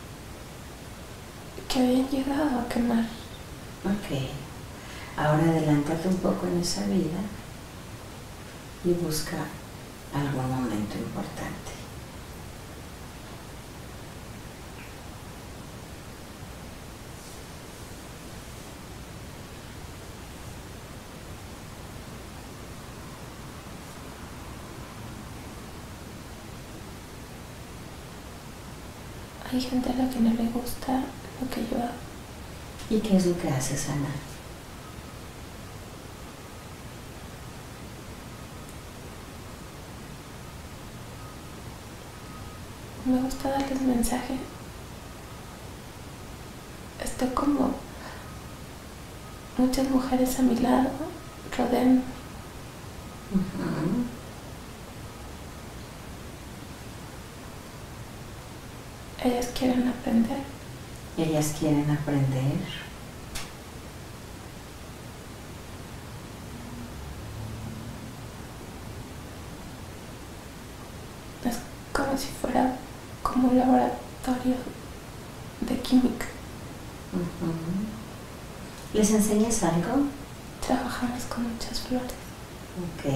que habían llegado a quemar. Ok. Ahora adelántate un poco en esa vida y busca algún momento importante. Hay gente a la que no le gusta lo que yo hago. ¿Y qué es lo que haces, Ana? Me gusta darles mensaje. Estoy como muchas mujeres a mi lado, rodean. Uh-huh. Ellas quieren aprender. Ellas quieren aprender. Es como si fuera como un laboratorio de química. Uh-huh. ¿Les enseñas algo? Trabajamos con muchas flores. Ok.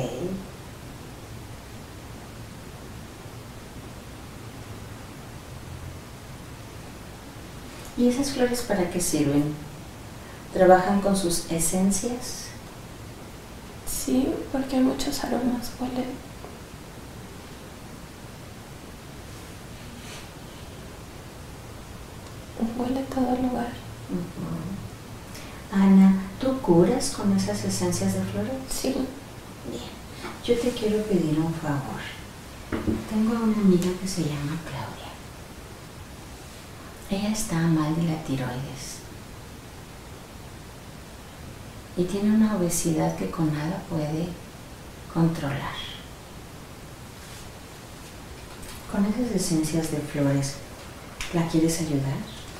¿Y esas flores para qué sirven? ¿Trabajan con sus esencias? Sí, porque hay muchos aromas, huele. Huele todo el lugar. Uh-huh. Ana, ¿tú curas con esas esencias de flores? Sí. Bien. Yo te quiero pedir un favor. Tengo una amiga que se llama Claudia. Ella está mal de la tiroides y tiene una obesidad que con nada puede controlar. Con esas esencias de flores, ¿la quieres ayudar?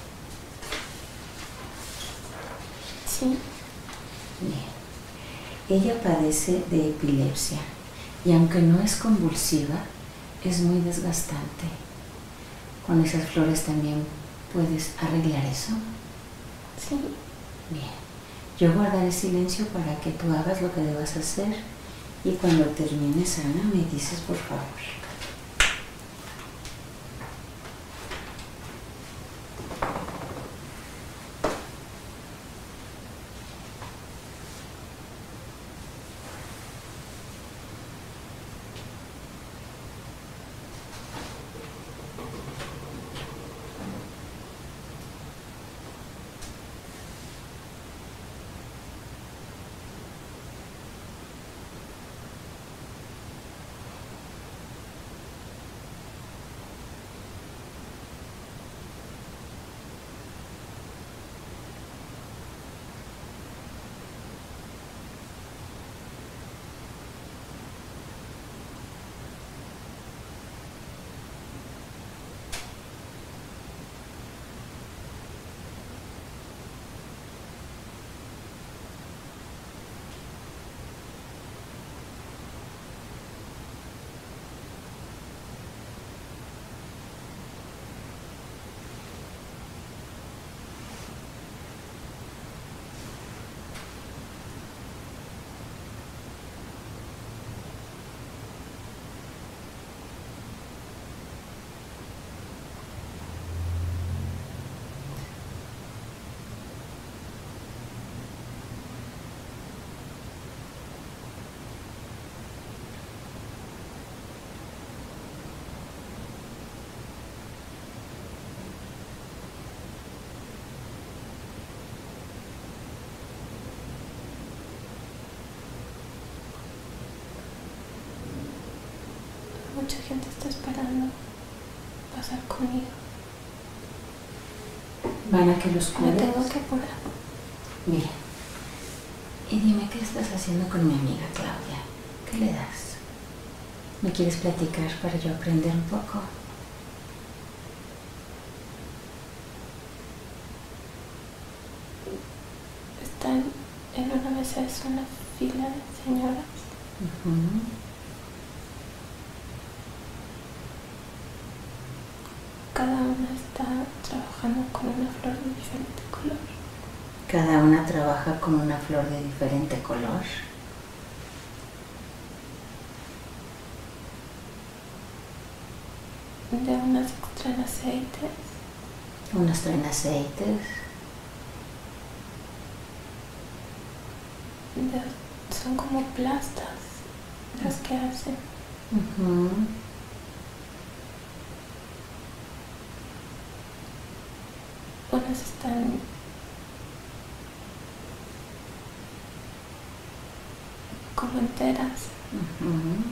Sí. Bien. Ella padece de epilepsia y aunque no es convulsiva, es muy desgastante. Con esas flores también puedes arreglar eso. Sí. Bien. Yo guardaré silencio para que tú hagas lo que debas hacer y cuando termines, Ana, me dices por favor. mucha gente está esperando pasar conmigo. ¿Van a que los Me cures? tengo que apurar. Bien. Y dime, ¿qué estás haciendo con mi amiga Claudia? ¿Qué le das? ¿Me quieres platicar para yo aprender un poco? Están en una mesa, es una fila de señoras. Uh-huh. Cada una está trabajando con una flor de diferente color. Cada una trabaja con una flor de diferente color. De unas extraen aceites. Unas traen aceites. De, son como plastas las que hacen. Uh-huh. Unas están como enteras. Uh-huh.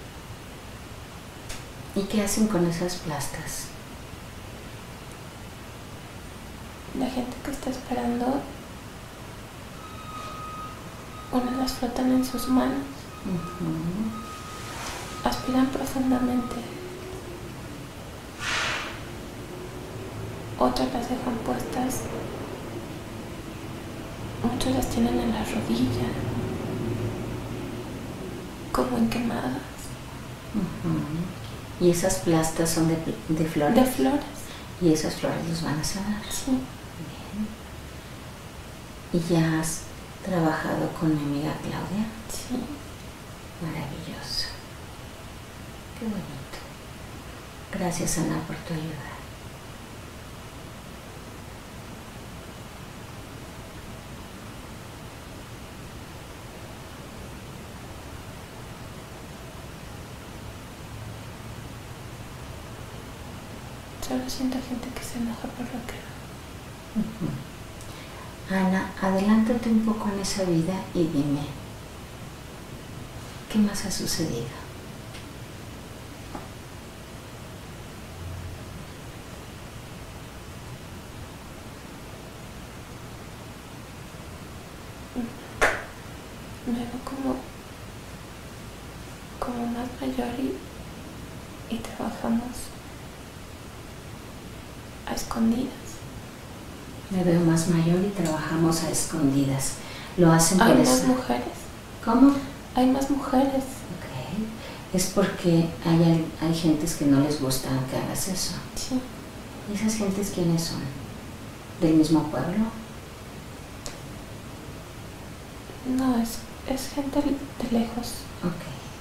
¿Y qué hacen con esas plastas? La gente que está esperando, unas las frotan en sus manos. Uh-huh. Aspiran profundamente. Otras las dejan puestas. Muchos las tienen en la rodilla, como en quemadas. Uh-huh. ¿Y esas plastas son de, de flores? De flores. ¿Y esas flores los van a sanar? Sí. Bien. ¿Y ya has trabajado con mi amiga Claudia? Sí. Maravilloso. Qué bonito. Gracias, Ana, por tu ayuda. Solo siento gente que se enoja por lo que no. Uh-huh. Ana, adelántate un poco en esa vida y dime, ¿qué más ha sucedido? me veo como, como más mayor y, y trabajamos a escondidas. Me veo más mayor y trabajamos a escondidas. ¿Lo hacen por Hay eso? más mujeres. ¿Cómo? Hay más mujeres. Ok. Es porque hay, hay gentes que no les gusta que hagas eso. Sí. ¿Y esas gentes quiénes son? ¿Del mismo pueblo? No, es, es gente de lejos. Ok.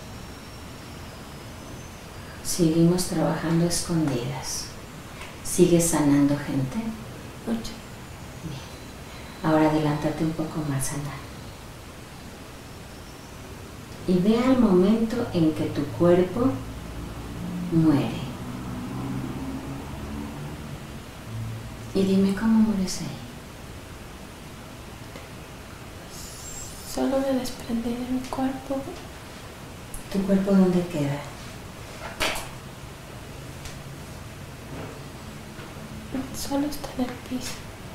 Seguimos trabajando a escondidas. ¿Sigues sanando gente? Mucho. Bien. Ahora adelántate un poco más, Ana. Y vea el momento en que tu cuerpo muere. Y dime cómo mueres ahí. Solo me desprendí de mi cuerpo. ¿Tu cuerpo dónde queda? Solo está en el piso.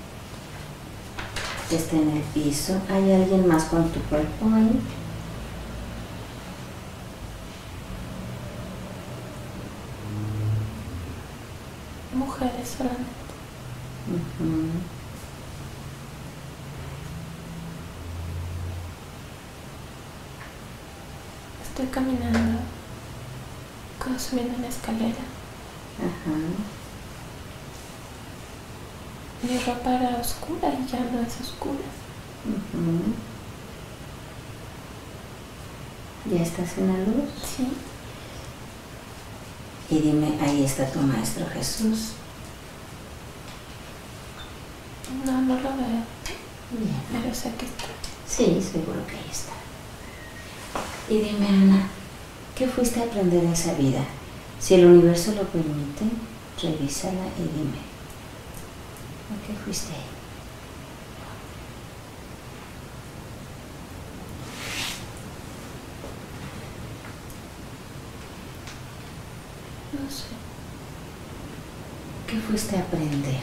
Está en el piso. ¿Hay alguien más con tu cuerpo ahí? Mujeres solamente. Uh-huh. Estoy caminando, como subiendo una escalera. Ajá. Mi ropa era oscura y ya no es oscura. Uh-huh. ¿Ya estás en la luz? Sí. Y dime, ahí está tu Maestro Jesús. No, no lo veo. Bien. Pero sé que está. Sí, seguro que ahí está. Y dime, Ana, ¿qué fuiste a aprender de esa vida? Si el universo lo permite, revísala y dime. ¿A qué fuiste ahí? sé. ¿Qué fuiste a aprender?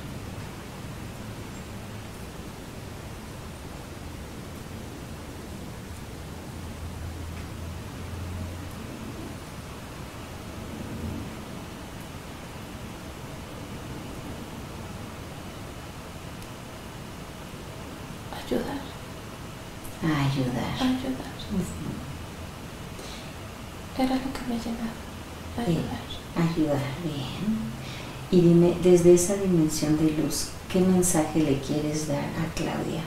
Ayudar. A ayudar. Ayudar. Uh-huh. Era lo que me llenaba. Ayudar. Bien, ayudar, bien. Y dime, desde esa dimensión de luz, ¿qué mensaje le quieres dar a Claudia?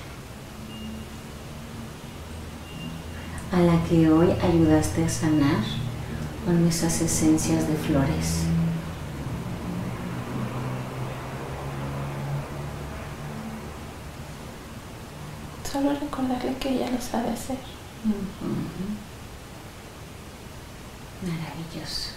A la que hoy ayudaste a sanar con esas esencias de flores. Solo recordarle que ella lo sabe hacer. Uh-huh. Maravilloso.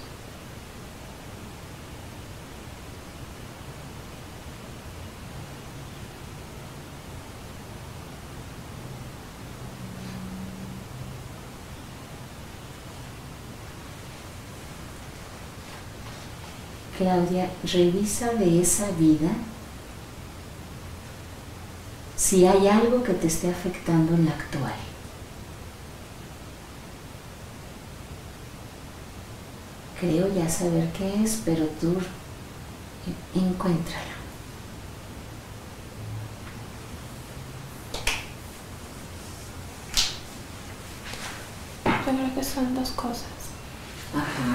Claudia, revisa de esa vida si hay algo que te esté afectando en la actual. Creo ya saber qué es, pero tú encuéntralo. Yo creo que son dos cosas. Ajá.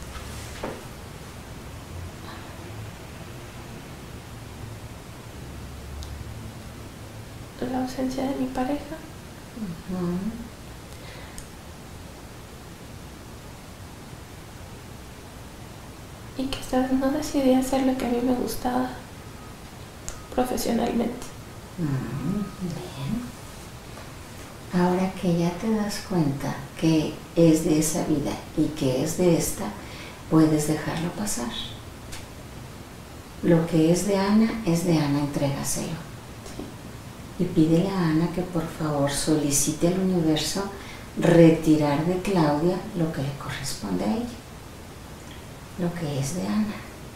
La ausencia de mi pareja. Uh-huh. Y que esta vez no decidí hacer lo que a mí me gustaba profesionalmente. Uh-huh. Bien. Ahora que ya te das cuenta que es de esa vida y que es de esta, puedes dejarlo pasar. Lo que es de Ana, es de Ana, entrégaselo. Y pídele a Ana que por favor solicite al universo retirar de Claudia lo que le corresponde a ella, lo que es de Ana.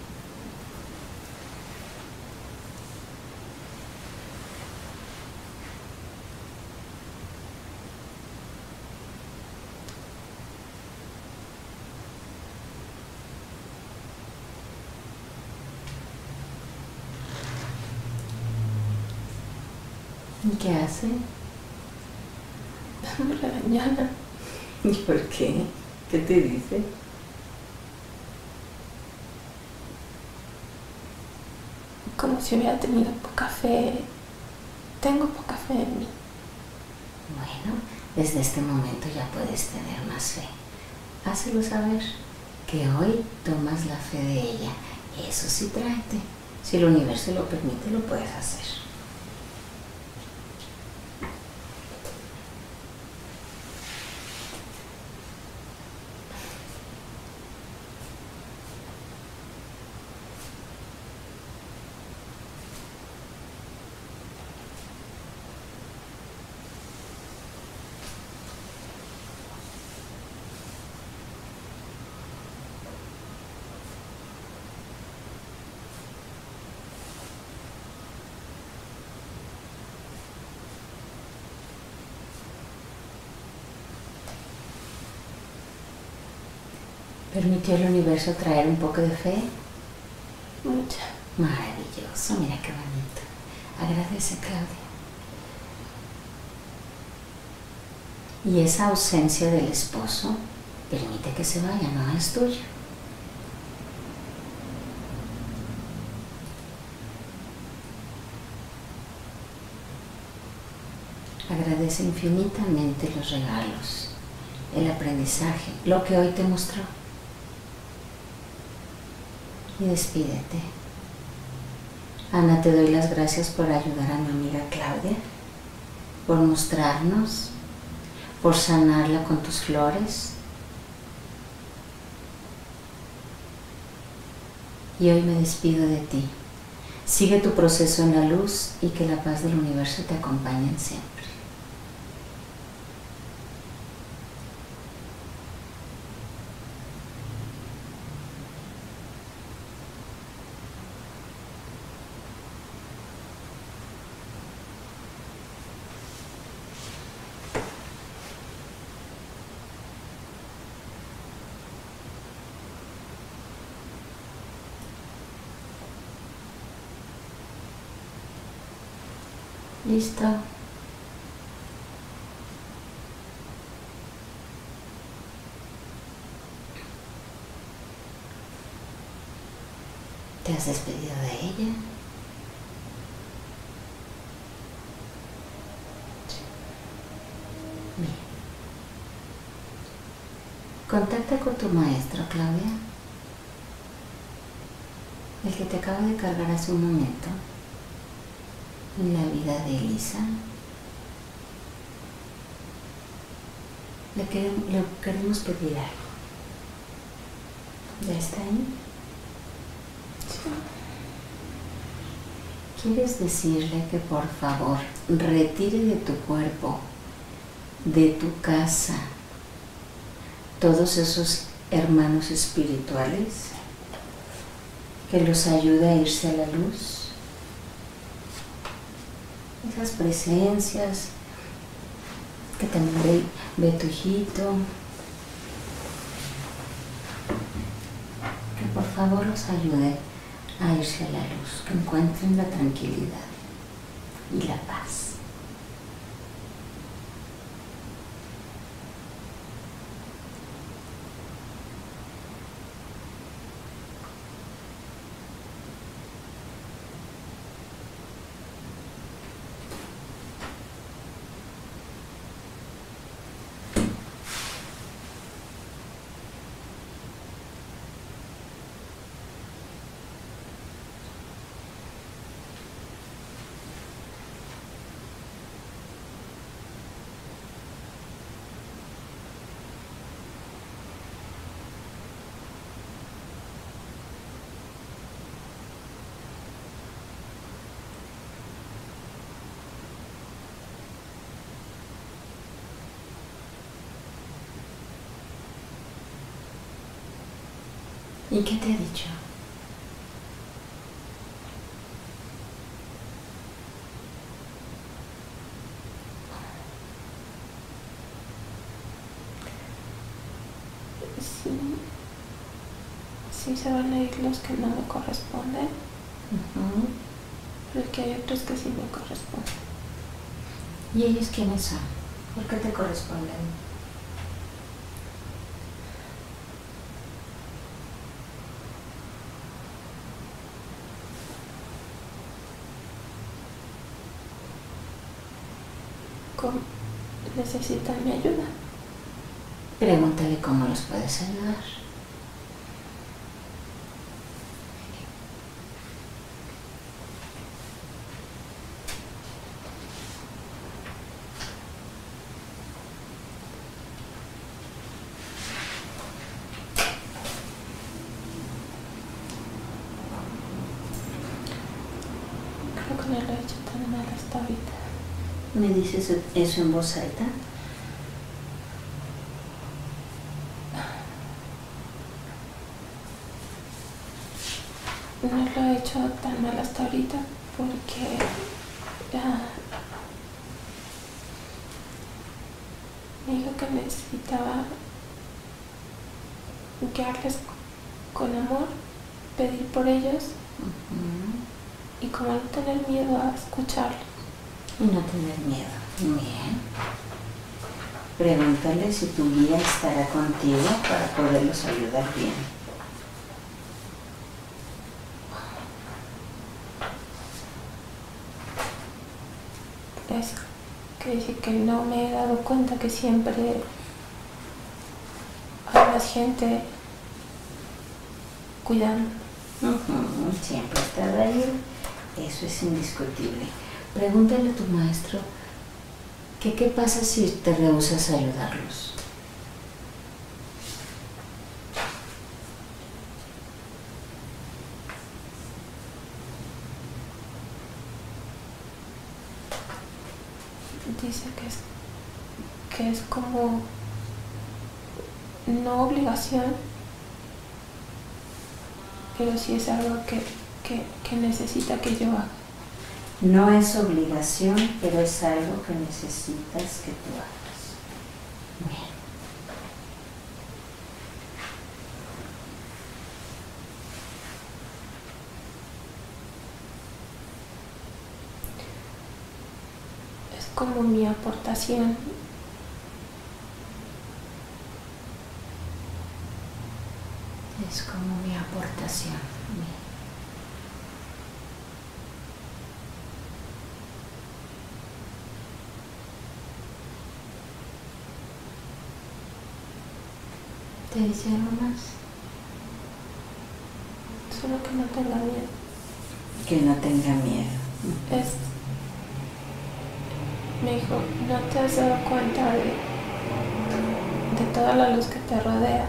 ¿Y qué hace? Me regañaba. ¿Y por qué? ¿Qué te dice? Como si hubiera tenido poca fe. Tengo poca fe en mí. Bueno, desde este momento ya puedes tener más fe. Hácelo saber que hoy tomas la fe de ella. Eso sí, tráete. Si el universo lo permite, lo puedes hacer. ¿Permitió el universo traer un poco de fe? Mucha. Maravilloso, mira qué bonito. Agradece, Claudia. Y esa ausencia del esposo, permite que se vaya, no es tuya. Agradece infinitamente los regalos, el aprendizaje, lo que hoy te mostró. Y despídete. Ana, te doy las gracias por ayudar a mi amiga Claudia, por mostrarnos, por sanarla con tus flores. Y hoy me despido de ti. Sigue tu proceso en la luz y que la paz del universo te acompañe siempre. Listo. ¿Te has despedido de ella? Bien. Contacta con tu maestro, Claudia. El que te acaba de cargar hace un momento en la vida de Elisa. Le queremos, le queremos pedir algo. ¿Ya está ahí? Sí. ¿Quieres decirle que por favor retire de tu cuerpo, de tu casa, todos esos hermanos espirituales? Que los ayude a irse a la luz. Esas presencias que también ve, ve tu hijito. Que por favor los ayude a irse a la luz, que encuentren la tranquilidad y la paz. ¿Y qué te ha dicho? Sí, sí se van a ir los que no me corresponden, Uh-huh. pero que hay otros que sí me corresponden. ¿Y ellos quiénes son? ¿Por qué te corresponden? ¿Cómo? Necesitan mi ayuda. Pregúntale cómo los puedes ayudar. Creo que no lo he hecho tan mal hasta ahorita. ¿Me dices eso en voz alta? No lo he hecho tan mal hasta ahorita porque ya me dijo que necesitaba guiarles con amor, pedir por ellos Uh-huh. y como no tener miedo a escucharlos. Y no tener miedo. Bien. Pregúntale si tu guía estará contigo para poderlos ayudar bien. Es que dice que no me he dado cuenta que siempre hay más gente cuidando. Uh-huh. Siempre ha estado ahí. Eso es indiscutible. Pregúntale a tu maestro que qué pasa si te rehusas a ayudarlos. Dice que es, que es como no obligación, pero sí es algo que, que, que necesita que yo haga. No es obligación, pero es algo que necesitas que tú hagas. Bien. como mi aportación. Es como mi aportación. ¿Te dice algo más? Solo que no tenga miedo. Que no tenga miedo. Es, me dijo, ¿no te has dado cuenta de, de toda la luz que te rodea?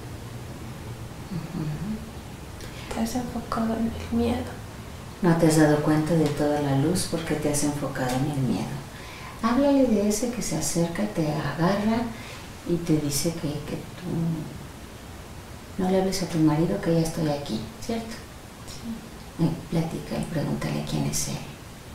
Uh-huh. Te has enfocado en el miedo. No te has dado cuenta de toda la luz porque te has enfocado en el miedo. Háblale de ese que se acerca y te agarra y te dice que, que tú no le hables a tu marido, que ya estoy aquí, ¿cierto? Sí. Y platica y pregúntale quién es él.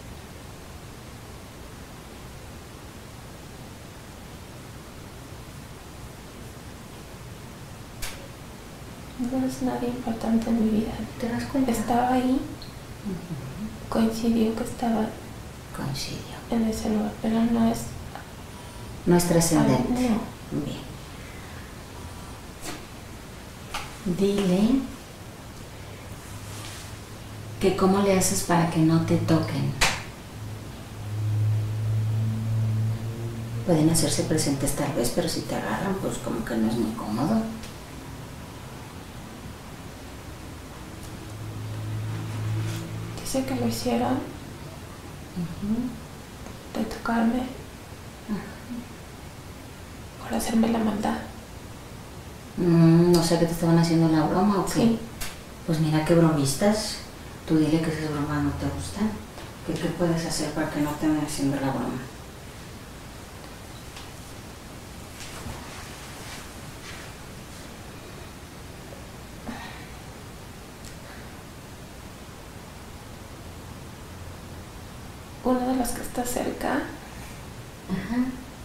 No es nadie importante en mi vida. ¿Te das cuenta? Estaba ahí, uh-huh. Coincidió que estaba Coincidió. en ese lugar, pero no es... No es trascendente. No. Bien. Dile que cómo le haces para que no te toquen. Pueden hacerse presentes tal vez, pero si te agarran, pues como que no es muy cómodo. Dice que lo hicieron uh-huh. de tocarme uh-huh. por hacerme la maldad. Mm, no sé qué te estaban haciendo la broma o qué. Sí. Pues mira qué bromistas. Tú dile que esas bromas no te gustan. ¿Qué, qué puedes hacer para que no te estén haciendo la broma? Uno de los que está cerca. Ajá.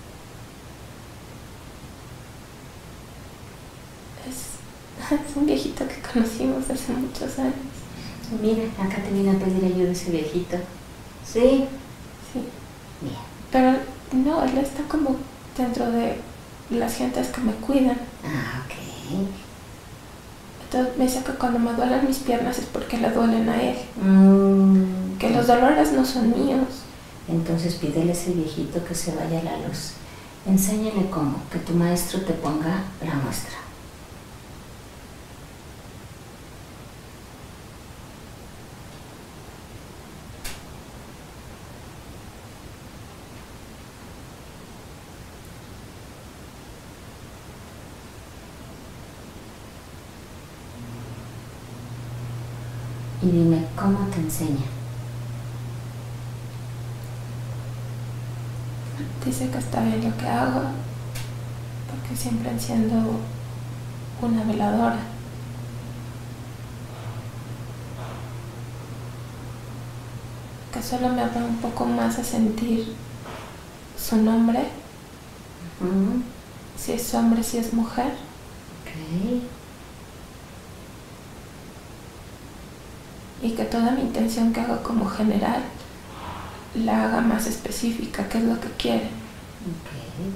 Es, es un viejito que conocimos hace muchos años. Mira, acá te vine a pedir ayuda ese viejito. ¿Sí? Sí. Bien. Pero no, él está como dentro de las gentes que me cuidan. Ah, ok. Entonces me dice que cuando me duelen mis piernas es porque le duelen a él. Mm. Que los dolores no son míos. Entonces pídele a ese viejito que se vaya a la luz. Enséñale cómo, que tu maestro te ponga la muestra. Y dime, ¿cómo te enseña? Dice que está bien lo que hago, porque siempre enciendo una veladora. Que solo me abre un poco más a sentir su nombre, uh-huh. si es hombre, si es mujer. Ok. Y que toda mi intención que hago como general la haga más específica, que es lo que quiere. Ok.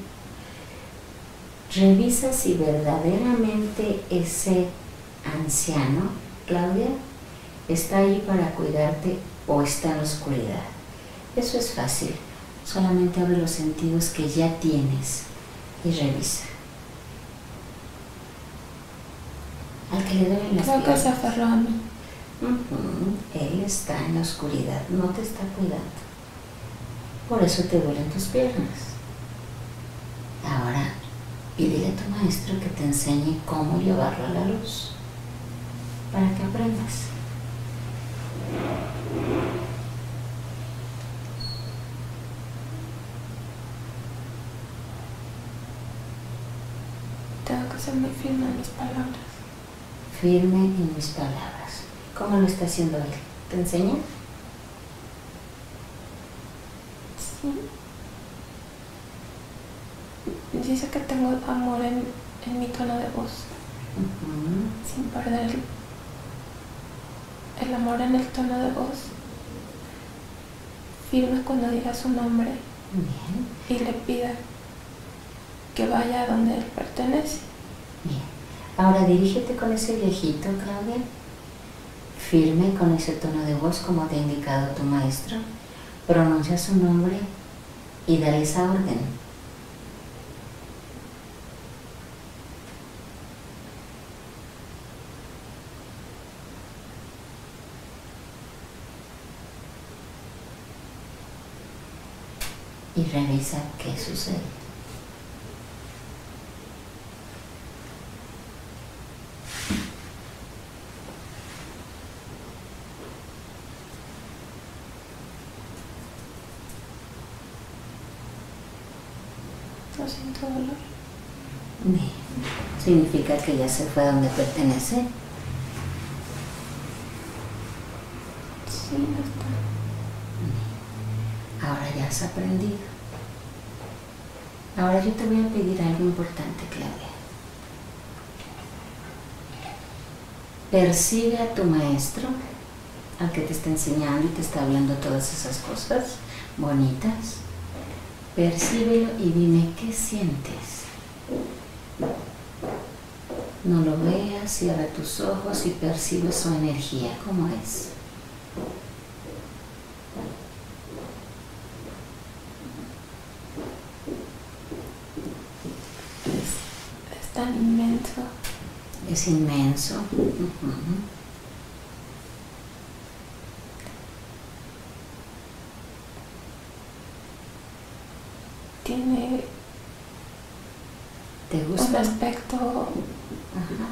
Revisa si verdaderamente ese anciano, Claudia, está ahí para cuidarte o está en la oscuridad. Eso es fácil. Solamente abre los sentidos que ya tienes y revisa. Al que le duelen las Creo que piernas. se aferró a mí. Uh-huh. Él está en la oscuridad, no te está cuidando. Por eso te duelen tus piernas. Ahora, pídele a tu maestro que te enseñe cómo llevarlo a la luz, para que aprendas. Tengo que ser muy firme en mis palabras. Firme en mis palabras. ¿Cómo lo está haciendo él? ¿Te enseña? Sí. Dice que tengo amor en, en mi tono de voz, uh-huh. sin perder el, el amor en el tono de voz. Firme cuando diga su nombre. Bien. Y le pida que vaya a donde él pertenece. Bien. Ahora dirígete con ese viejito, Claudia. Firme con ese tono de voz como te ha indicado tu maestro. Pronuncia su nombre y dale esa orden. Y revisa qué sucede. No siento dolor. Bien. Significa que ya se fue a donde pertenece. Sí, no está. Ahora ya has aprendido. Ahora yo te voy a pedir algo importante, Claudia. Percibe a tu maestro, al que te está enseñando y te está hablando todas esas cosas bonitas. Percíbelo y dime qué sientes. No lo veas, cierra tus ojos y percibe su energía, ¿cómo es? Es tan inmenso. Es inmenso. Uh-huh. Tiene ¿Te un gusta? aspecto Ajá.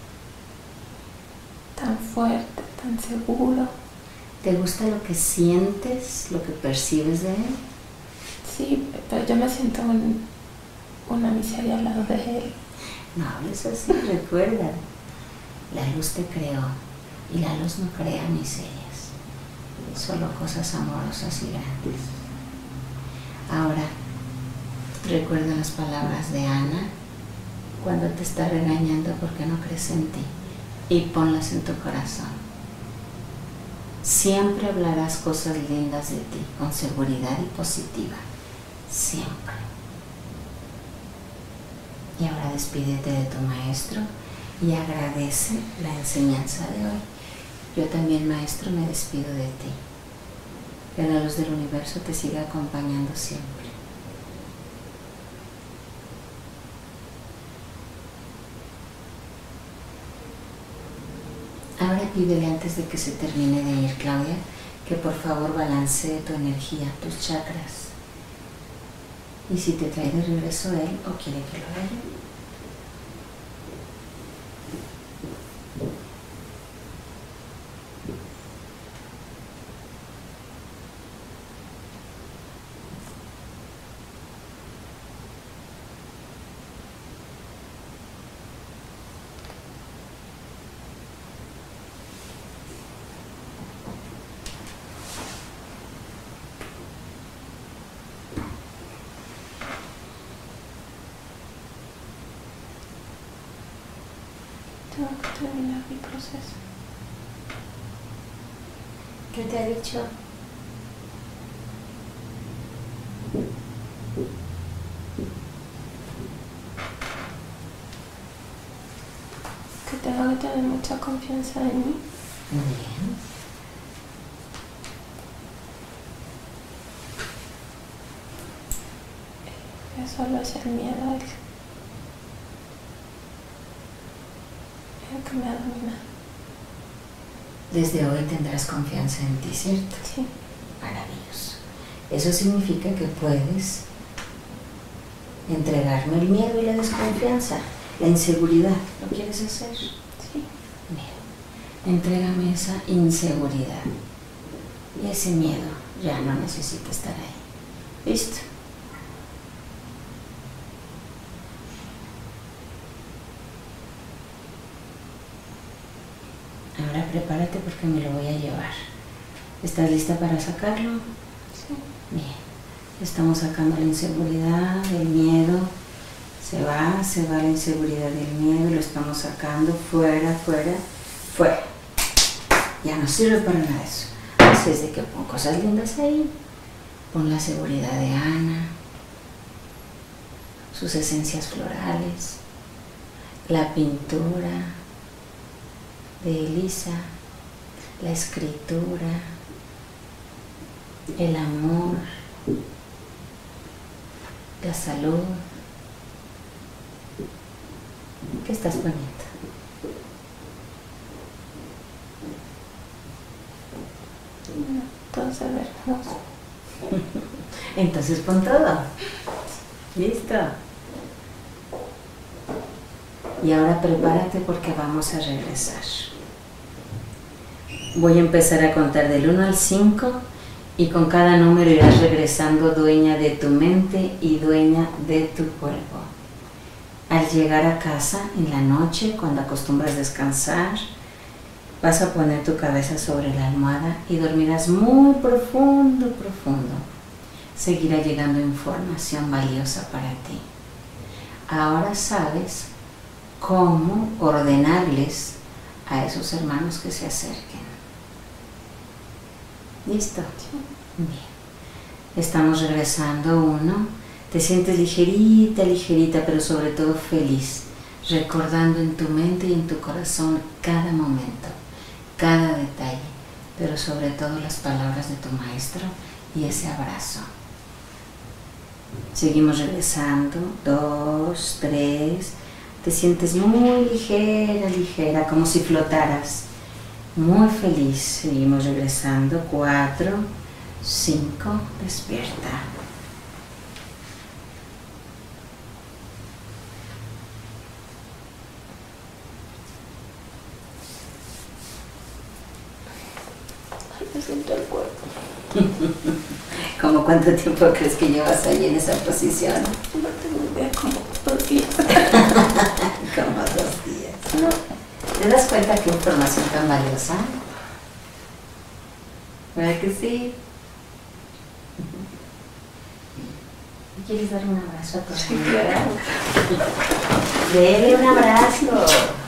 tan fuerte, tan seguro. ¿Te gusta lo que sientes, lo que percibes de él? Sí, pero yo me siento un, una miseria al lado de él. No hables así, recuerda. La luz te creó y la luz no crea miserias, solo cosas amorosas y grandes. Ahora, recuerda las palabras de Ana cuando te está regañando porque no crees en ti y ponlas en tu corazón. Siempre hablarás cosas lindas de ti, con seguridad y positiva. Siempre. Y ahora despídete de tu maestro y agradece la enseñanza de hoy. Yo también, maestro, me despido de ti. Que la luz del universo te siga acompañando siempre. Ahora pídele antes de que se termine de ir, Claudia, que por favor balancee tu energía, tus chakras. Y si te trae de regreso él o quiere que lo haga. Tengo que terminar mi proceso. ¿Qué te ha dicho? Que tengo que tener mucha confianza en mí. Muy bien. Que solo es el miedo el, el que me domina. Desde hoy tendrás confianza en ti, ¿cierto? Sí. Maravilloso. Eso significa que puedes entregarme el miedo y la desconfianza, la inseguridad. ¿Lo quieres hacer? Sí. Bien. Entrégame esa inseguridad. Y ese miedo ya no necesita estar ahí. ¿Listo? Ahora prepárate porque me lo voy a llevar. ¿Estás lista para sacarlo? Sí. Bien. Estamos sacando la inseguridad, el miedo. Se va, se va la inseguridad del miedo. Lo estamos sacando fuera, fuera, fuera. Ya no sirve para nada eso. Así es de que pon cosas lindas ahí. Pon la seguridad de Ana, sus esencias florales, la pintura de Elisa, la escritura, el amor, la salud. ¿Qué estás poniendo? Todos a vernos. Entonces pon todo. Listo. Y ahora prepárate porque vamos a regresar. Voy a empezar a contar del uno al cinco y con cada número irás regresando dueña de tu mente y dueña de tu cuerpo. Al llegar a casa en la noche, cuando acostumbras descansar, vas a poner tu cabeza sobre la almohada y dormirás muy profundo, profundo. Seguirá llegando información valiosa para ti. Ahora sabes cómo ordenarles a esos hermanos que se acerquen. ¿Listo? Bien. Estamos regresando uno. Te sientes ligerita, ligerita, pero sobre todo feliz, recordando en tu mente y en tu corazón cada momento, cada detalle, pero sobre todo las palabras de tu maestro y ese abrazo. Seguimos regresando. Dos, tres. Te sientes muy ligera, ligera, como si flotaras. Muy feliz. Seguimos regresando. Cuatro, cinco. Despierta. Ay, me siento el cuerpo. ¿Cómo cuánto tiempo crees que llevas ahí en esa posición? No tengo idea, como dos días. Como dos días. No. ¿Te das cuenta qué información tan valiosa? ¿Verdad que sí? ¿Quieres dar un abrazo a tu amiga? Claro. Dele un abrazo.